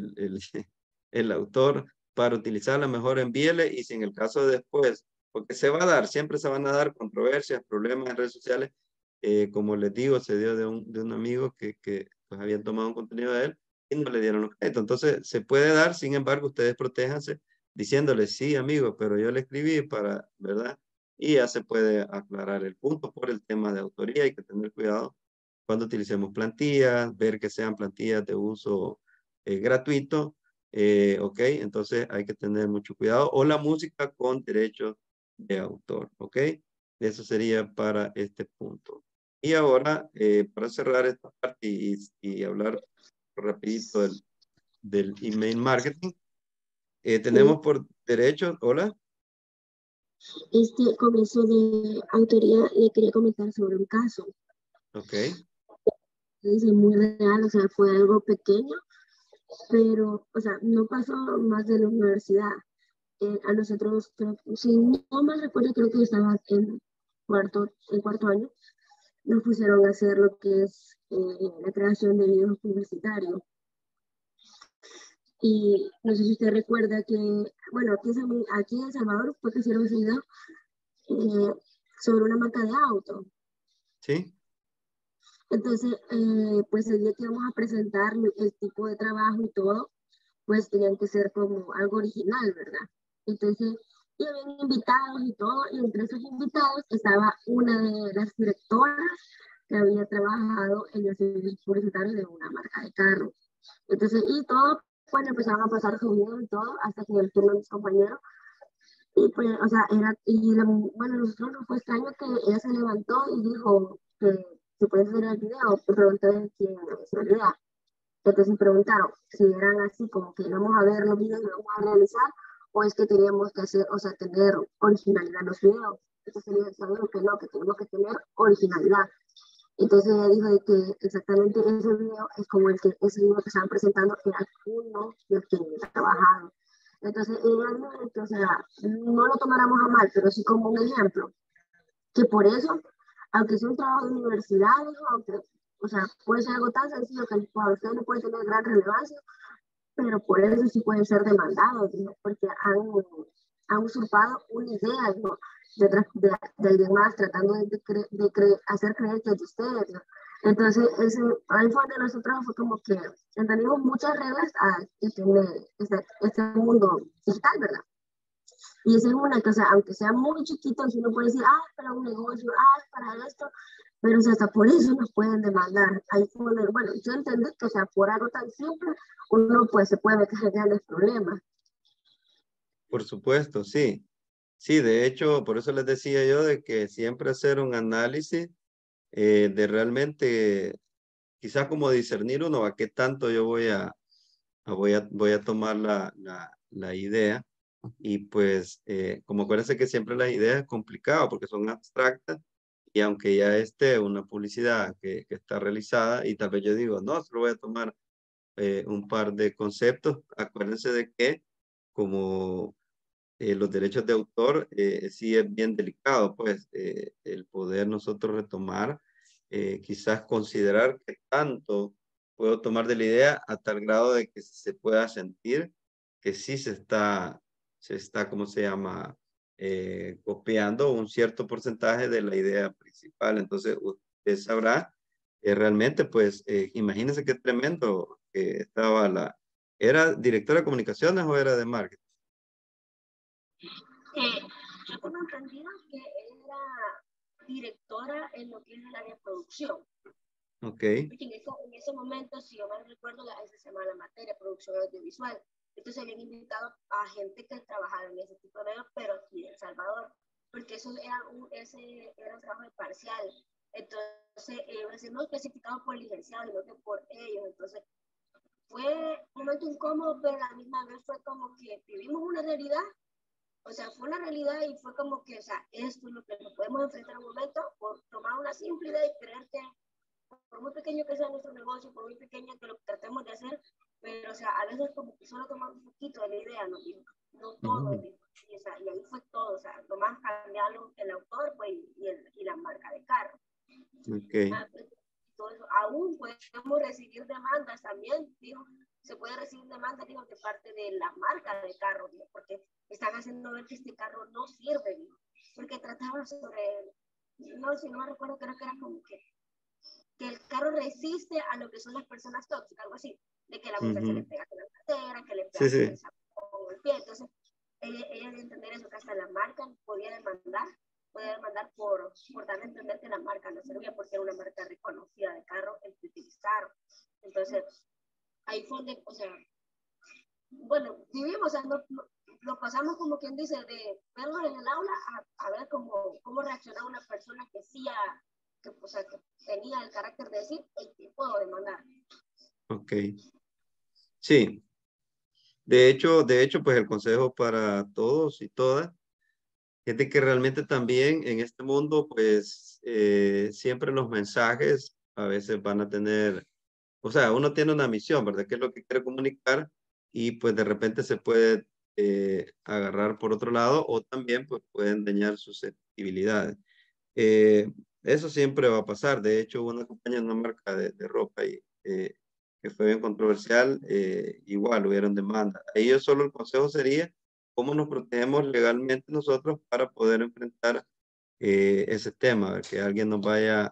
[SPEAKER 1] el autor para utilizarla, mejor envíele y si en el caso de después, porque se va a dar, siempre se van a dar controversias, problemas en redes sociales, como les digo, se dio de un amigo que pues habían tomado un contenido de él y no le dieron los créditos. Entonces, se puede dar, sin embargo, ustedes protéjanse diciéndole, sí, amigo, pero yo le escribí para, ¿verdad? Y ya se puede aclarar el punto por el tema de autoría. Hay que tener cuidado cuando utilicemos plantillas, ver que sean plantillas de uso gratuito, ¿ok? Entonces, hay que tener mucho cuidado. O la música con derechos de autor, ¿ok? Eso sería para este punto. Y ahora, para cerrar esta parte y hablar rapidito del email marketing, tenemos por derechos, hola.
[SPEAKER 15] Con eso de autoría, le quería comentar sobre un caso.
[SPEAKER 1] Ok.
[SPEAKER 15] Es muy real, o sea, fue algo pequeño, pero, o sea, no pasó más de la universidad. A nosotros, si no mal recuerdo, creo que yo estaba en cuarto año, nos pusieron a hacer lo que es la creación de videos publicitarios. Y no sé si usted recuerda que, bueno, aquí en El Salvador fue que hicieron ese video sobre una marca de auto.
[SPEAKER 1] Sí.
[SPEAKER 15] Entonces, pues el día que íbamos a presentar el tipo de trabajo y todo, pues tenían que ser como algo original, ¿verdad? Entonces, y habían invitados y todo, y entre esos invitados estaba una de las directoras que había trabajado en el servicio publicitario de una marca de carro. Entonces, y todo, pues empezaron a pasar su video y todo, hasta que el turno de mis compañeros, y pues, o sea, bueno, nosotros nos fue extraño que ella se levantó y dijo que se puede hacer el video, pues preguntó de quién hizo el video. Entonces preguntaron si eran así como que íbamos a ver los videos y íbamos a realizar, o es que teníamos que hacer, o sea, tener originalidad en los videos. Entonces ellos sabían que no, que tenemos que tener originalidad. Entonces ella dijo de que exactamente ese video es como ese video que estaban presentando era uno del que había trabajado. Entonces ella dijo que, o sea, no lo tomáramos a mal, pero sí como un ejemplo, que por eso, aunque sea un trabajo de universidad, aunque, o sea, puede ser algo tan sencillo que para usted no puede tener gran relevancia, pero por eso sí puede ser demandado, ¿no? Porque han usurpado una idea, ¿no? de alguien más, tratando de hacer creer que es de ustedes, ¿no? Entonces, ahí fue de nosotros, fue como que entendimos muchas reglas a que tiene este mundo digital, ¿verdad? Y esa es una cosa, aunque sea muy chiquito, si uno puede decir, ah, es para un negocio, ah, es para esto, pero o sea, hasta por eso nos pueden demandar. Ahí fue bueno, yo entendí que, o sea, por algo tan simple, uno pues se puede meter en grandes problemas.
[SPEAKER 1] Por supuesto, sí. Sí, de hecho, por eso les decía yo de que siempre hacer un análisis de realmente, quizás como discernir uno a qué tanto yo voy a tomar la idea. Y pues, como acuérdense que siempre las ideas es complicado porque son abstractas y aunque ya esté una publicidad que está realizada y tal vez yo digo, no, solo voy a tomar un par de conceptos, acuérdense de que como los derechos de autor sí es bien delicado, pues el poder nosotros retomar, quizás considerar que tanto puedo tomar de la idea a tal grado de que se pueda sentir que sí se está, ¿cómo se llama? Copiando un cierto porcentaje de la idea principal. Entonces, usted sabrá realmente, pues, imagínense qué tremendo que estaba ¿era directora de comunicaciones o era de marketing?
[SPEAKER 15] Yo tengo entendido que era directora en lo que es el área de producción.
[SPEAKER 1] Ok.
[SPEAKER 15] Porque en ese momento, si yo me recuerdo, esa se llama la materia, producción audiovisual. Entonces habían invitado a gente que trabajaba en ese tipo de medios, pero aquí en El Salvador, porque eso ese era un trabajo de parcial. Entonces, no especificado por el licenciado, sino que por ellos. Entonces, fue un momento incómodo, pero a la misma vez fue como que vivimos una realidad. O sea, fue una realidad y fue como que, o sea, esto es lo que nos podemos enfrentar en un momento, por tomar una simple idea y creer que, por muy pequeño que sea nuestro negocio, por muy pequeño que lo tratemos de hacer, pero, o sea, a veces como que solo tomamos un poquito de la idea, no todo, y, o sea, y ahí fue todo, o sea, nomás cambiarlo el autor, pues, y la marca de carro.
[SPEAKER 1] Okay.
[SPEAKER 15] Todo eso. Aún podemos recibir demandas también, digo, se puede recibir demandas, digo, de parte de la marca de carro, digo, porque están haciendo ver que este carro no sirve, digo, porque trataban sobre, no, si no me recuerdo, creo que era como que el carro resiste a lo que son las personas tóxicas, algo así, de que la mujer se le pega con la cartera, que le pega con el zapato, con el pie. Entonces, ella de entender eso, que hasta la marca podía demandar por darle a entender que la marca no servía, porque era una marca reconocida de carro, el que utilizaron. Entonces, ahí fue donde, o sea, bueno, vivimos, o sea, lo pasamos como quien dice, de verlo en el aula a ver cómo reaccionaba una persona que sí, que tenía el carácter de decir, hey, puedo demandar.
[SPEAKER 1] Ok. Sí. De hecho, pues el consejo para todos y todas es de que realmente también en este mundo, pues siempre los mensajes a veces van a tener, o sea, uno tiene una misión, ¿verdad? ¿Qué es lo que quiere comunicar? Y pues de repente se puede agarrar por otro lado o también pues pueden dañar susceptibilidades. Eso siempre va a pasar. De hecho, una compañía, una marca de ropa que fue bien controversial, igual hubieron demanda. Ellos solo el consejo sería cómo nos protegemos legalmente nosotros para poder enfrentar ese tema, que alguien nos vaya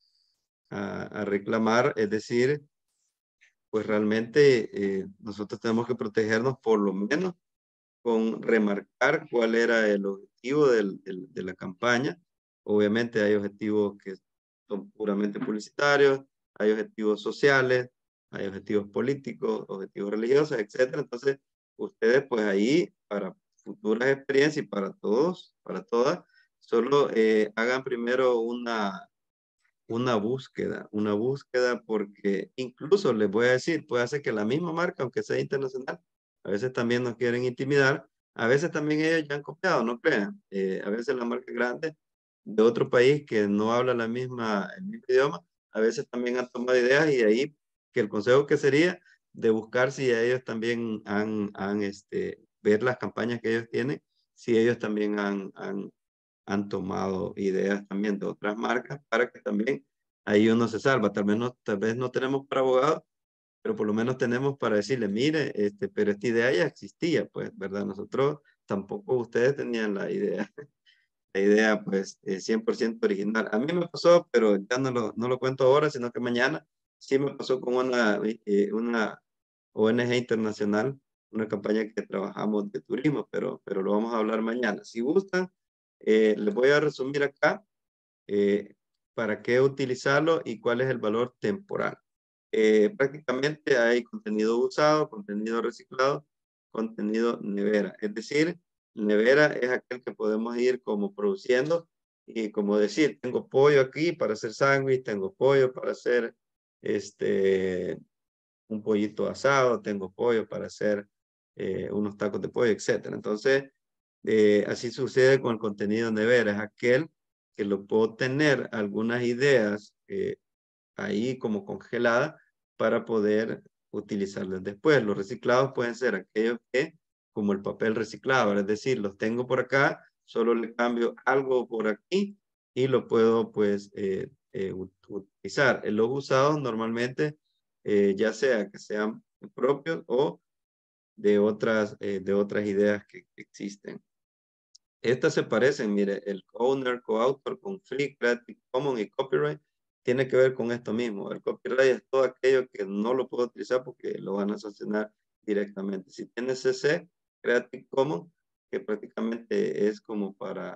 [SPEAKER 1] a reclamar, es decir, pues realmente nosotros tenemos que protegernos por lo menos con remarcar cuál era el objetivo de la campaña. Obviamente hay objetivos que son puramente publicitarios, hay objetivos sociales, hay objetivos políticos, objetivos religiosos, etcétera. Entonces, ustedes pues ahí para futuras experiencias y para todos, para todas, solo hagan primero una búsqueda porque incluso les voy a decir, puede ser que la misma marca, aunque sea internacional, a veces también nos quieren intimidar, a veces también ellos ya han copiado, no crean, a veces la marca grande de otro país que no habla el mismo idioma, a veces también han tomado ideas y ahí que el consejo que sería de buscar si ellos también ver las campañas que ellos tienen, si ellos también han tomado ideas también de otras marcas para que también ahí uno se salva. Tal vez no tenemos para abogado, pero por lo menos tenemos para decirle, mire, pero esta idea ya existía, pues, ¿verdad? Nosotros tampoco ustedes tenían la idea pues 100% original. A mí me pasó, pero ya no lo cuento ahora, sino que mañana sí me pasó con una ONG internacional una campaña que trabajamos de turismo, pero lo vamos a hablar mañana. Si gustan, les voy a resumir acá para qué utilizarlo y cuál es el valor temporal. Prácticamente hay contenido usado, contenido reciclado, contenido nevera. Es decir, nevera es aquel que podemos ir como produciendo y como decir, tengo pollo aquí para hacer sándwich, tengo pollo para hacer un pollito asado, tengo pollo para hacer unos tacos de pollo, etcétera. Entonces, así sucede con el contenido nevera, es aquel que lo puedo tener algunas ideas ahí como congeladas para poder utilizarlas después. Los reciclados pueden ser aquellos que, como el papel reciclado, es decir, los tengo por acá, solo le cambio algo por aquí y lo puedo pues utilizar. Los usados normalmente, ya sea que sean propios o de otras ideas que existen. Estas se parecen, mire, el co-owner, co-autor con free, creative, common y copyright tiene que ver con esto mismo. El copyright es todo aquello que no lo puedo utilizar porque lo van a sancionar directamente. Si tiene CC, Creative Commons, que prácticamente es como para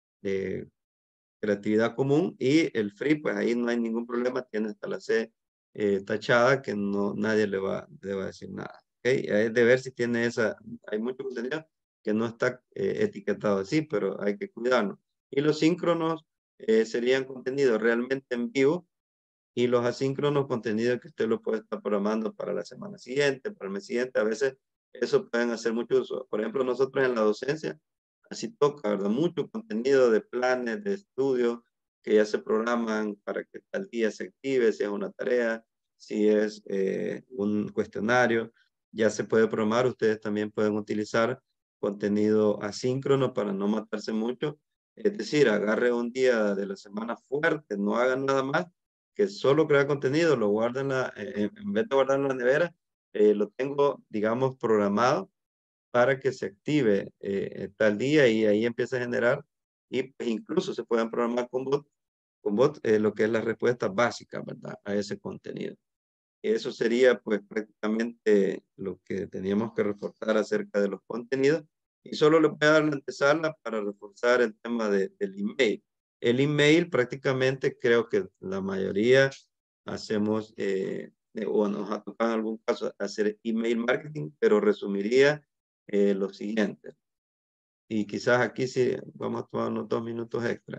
[SPEAKER 1] creatividad común, y el free, pues ahí no hay ningún problema, tiene hasta la C tachada que no, nadie le va a decir nada. ¿Okay? Es de ver si tiene esa, hay mucho contenido que no está etiquetado así, pero hay que cuidarlo. Y los síncronos serían contenidos realmente en vivo, y los asíncronos contenidos que usted lo puede estar programando para la semana siguiente, para el mes siguiente. A veces eso pueden hacer mucho uso. Por ejemplo, nosotros en la docencia, así toca, ¿verdad? Mucho contenido de planes, de estudios que ya se programan para que tal día se active, si es una tarea, si es un cuestionario, ya se puede programar. Ustedes también pueden utilizar contenido asíncrono para no matarse mucho. Es decir, agarre un día de la semana fuerte, no hagan nada más, que solo crea contenido, lo guarda en vez de guardarlo en la nevera, lo tengo, digamos, programado para que se active tal día y ahí empieza a generar, y pues, incluso se pueden programar con bot lo que es la respuesta básica, ¿verdad? A ese contenido. Eso sería pues prácticamente lo que teníamos que reportar acerca de los contenidos, y solo le voy a dar la antesala para reforzar el tema del email. El email prácticamente creo que la mayoría hacemos, o nos ha tocado en algún caso hacer email marketing, pero resumiría lo siguiente. Y quizás aquí sí vamos a tomar unos 2 minutos extra.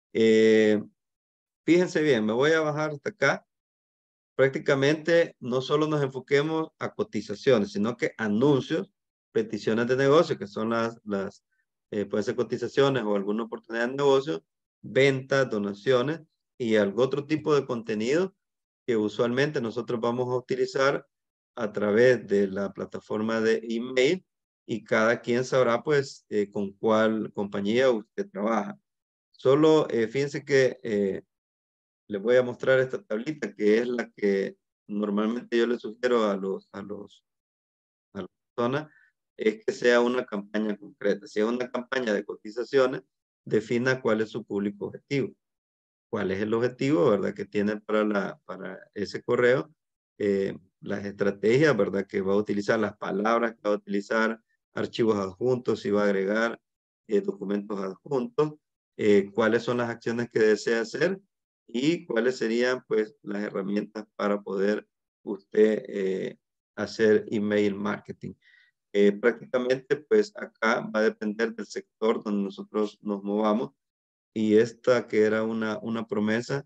[SPEAKER 1] Fíjense bien, me voy a bajar hasta acá. Prácticamente no solo nos enfoquemos a cotizaciones, sino que anuncios, peticiones de negocio, que son pueden ser cotizaciones o alguna oportunidad de negocio, ventas, donaciones y algún otro tipo de contenido que usualmente nosotros vamos a utilizar a través de la plataforma de email, y cada quien sabrá pues con cuál compañía usted trabaja. Solo fíjense que les voy a mostrar esta tablita que es la que normalmente yo le sugiero a las personas, es que sea una campaña concreta. Si es una campaña de cotizaciones, defina cuál es su público objetivo. ¿Cuál es el objetivo, verdad, que tiene para ese correo? Las estrategias, verdad, que va a utilizar, las palabras que va a utilizar, archivos adjuntos, si va a agregar documentos adjuntos, cuáles son las acciones que desea hacer y cuáles serían, pues, las herramientas para poder usted hacer email marketing. Prácticamente, pues, acá va a depender del sector donde nosotros nos movamos, y esta que era una promesa,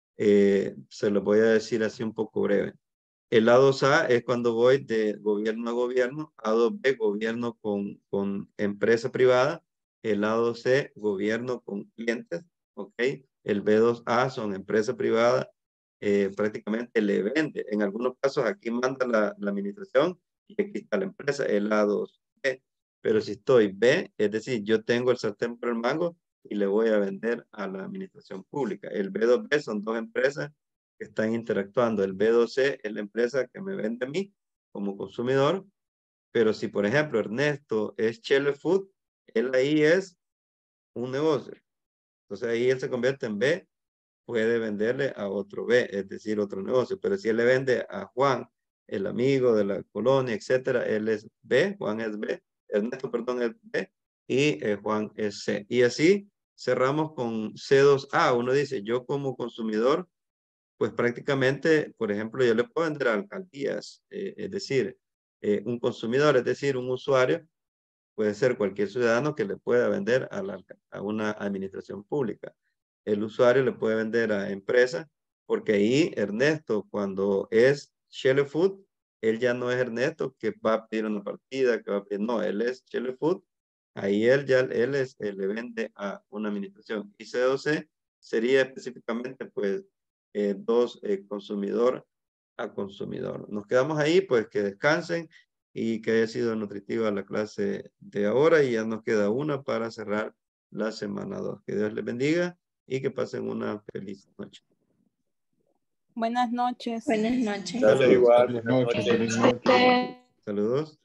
[SPEAKER 1] se lo voy a decir así un poco breve. El A2A es cuando voy de gobierno a gobierno, A2B gobierno con empresa privada, el A2C gobierno con clientes, ¿ok? El B2A son empresa privada, prácticamente le vende. En algunos casos aquí manda la administración y aquí está la empresa, el A2B. Pero si estoy B, es decir, yo tengo el sartén por el mango y le voy a vender a la administración pública. El B2B son dos empresas que están interactuando. El B2C es la empresa que me vende a mí como consumidor, pero si por ejemplo Ernesto es Cheller Food, él ahí es un negocio. Entonces ahí él se convierte en B, puede venderle a otro B, es decir, otro negocio. Pero si él le vende a Juan el amigo de la colonia, etcétera. Él es B, Juan es B, Ernesto, perdón, es B y Juan es C. Y así cerramos con C2A. Uno dice, yo como consumidor, pues prácticamente, por ejemplo, yo le puedo vender a alcaldías, es decir, un consumidor, es decir, un usuario, puede ser cualquier ciudadano que le pueda vender a una administración pública. El usuario le puede vender a empresas, porque ahí Ernesto, cuando es Shell Food, él ya no es Ernesto que va a pedir una partida, que va a pedir, no, él es Shell Food, ahí él le vende a una administración. Y C2C sería específicamente, pues, consumidor a consumidor. Nos quedamos ahí, pues que descansen y que haya sido nutritiva la clase de ahora y ya nos queda una para cerrar la semana 2. Que Dios les bendiga y que pasen una feliz noche.
[SPEAKER 14] Buenas noches.
[SPEAKER 10] Buenas noches.
[SPEAKER 1] Saludos.
[SPEAKER 13] Igual,
[SPEAKER 6] Feliz
[SPEAKER 13] buenas
[SPEAKER 6] noche,
[SPEAKER 13] noches.
[SPEAKER 6] feliz noche.
[SPEAKER 1] Saludos.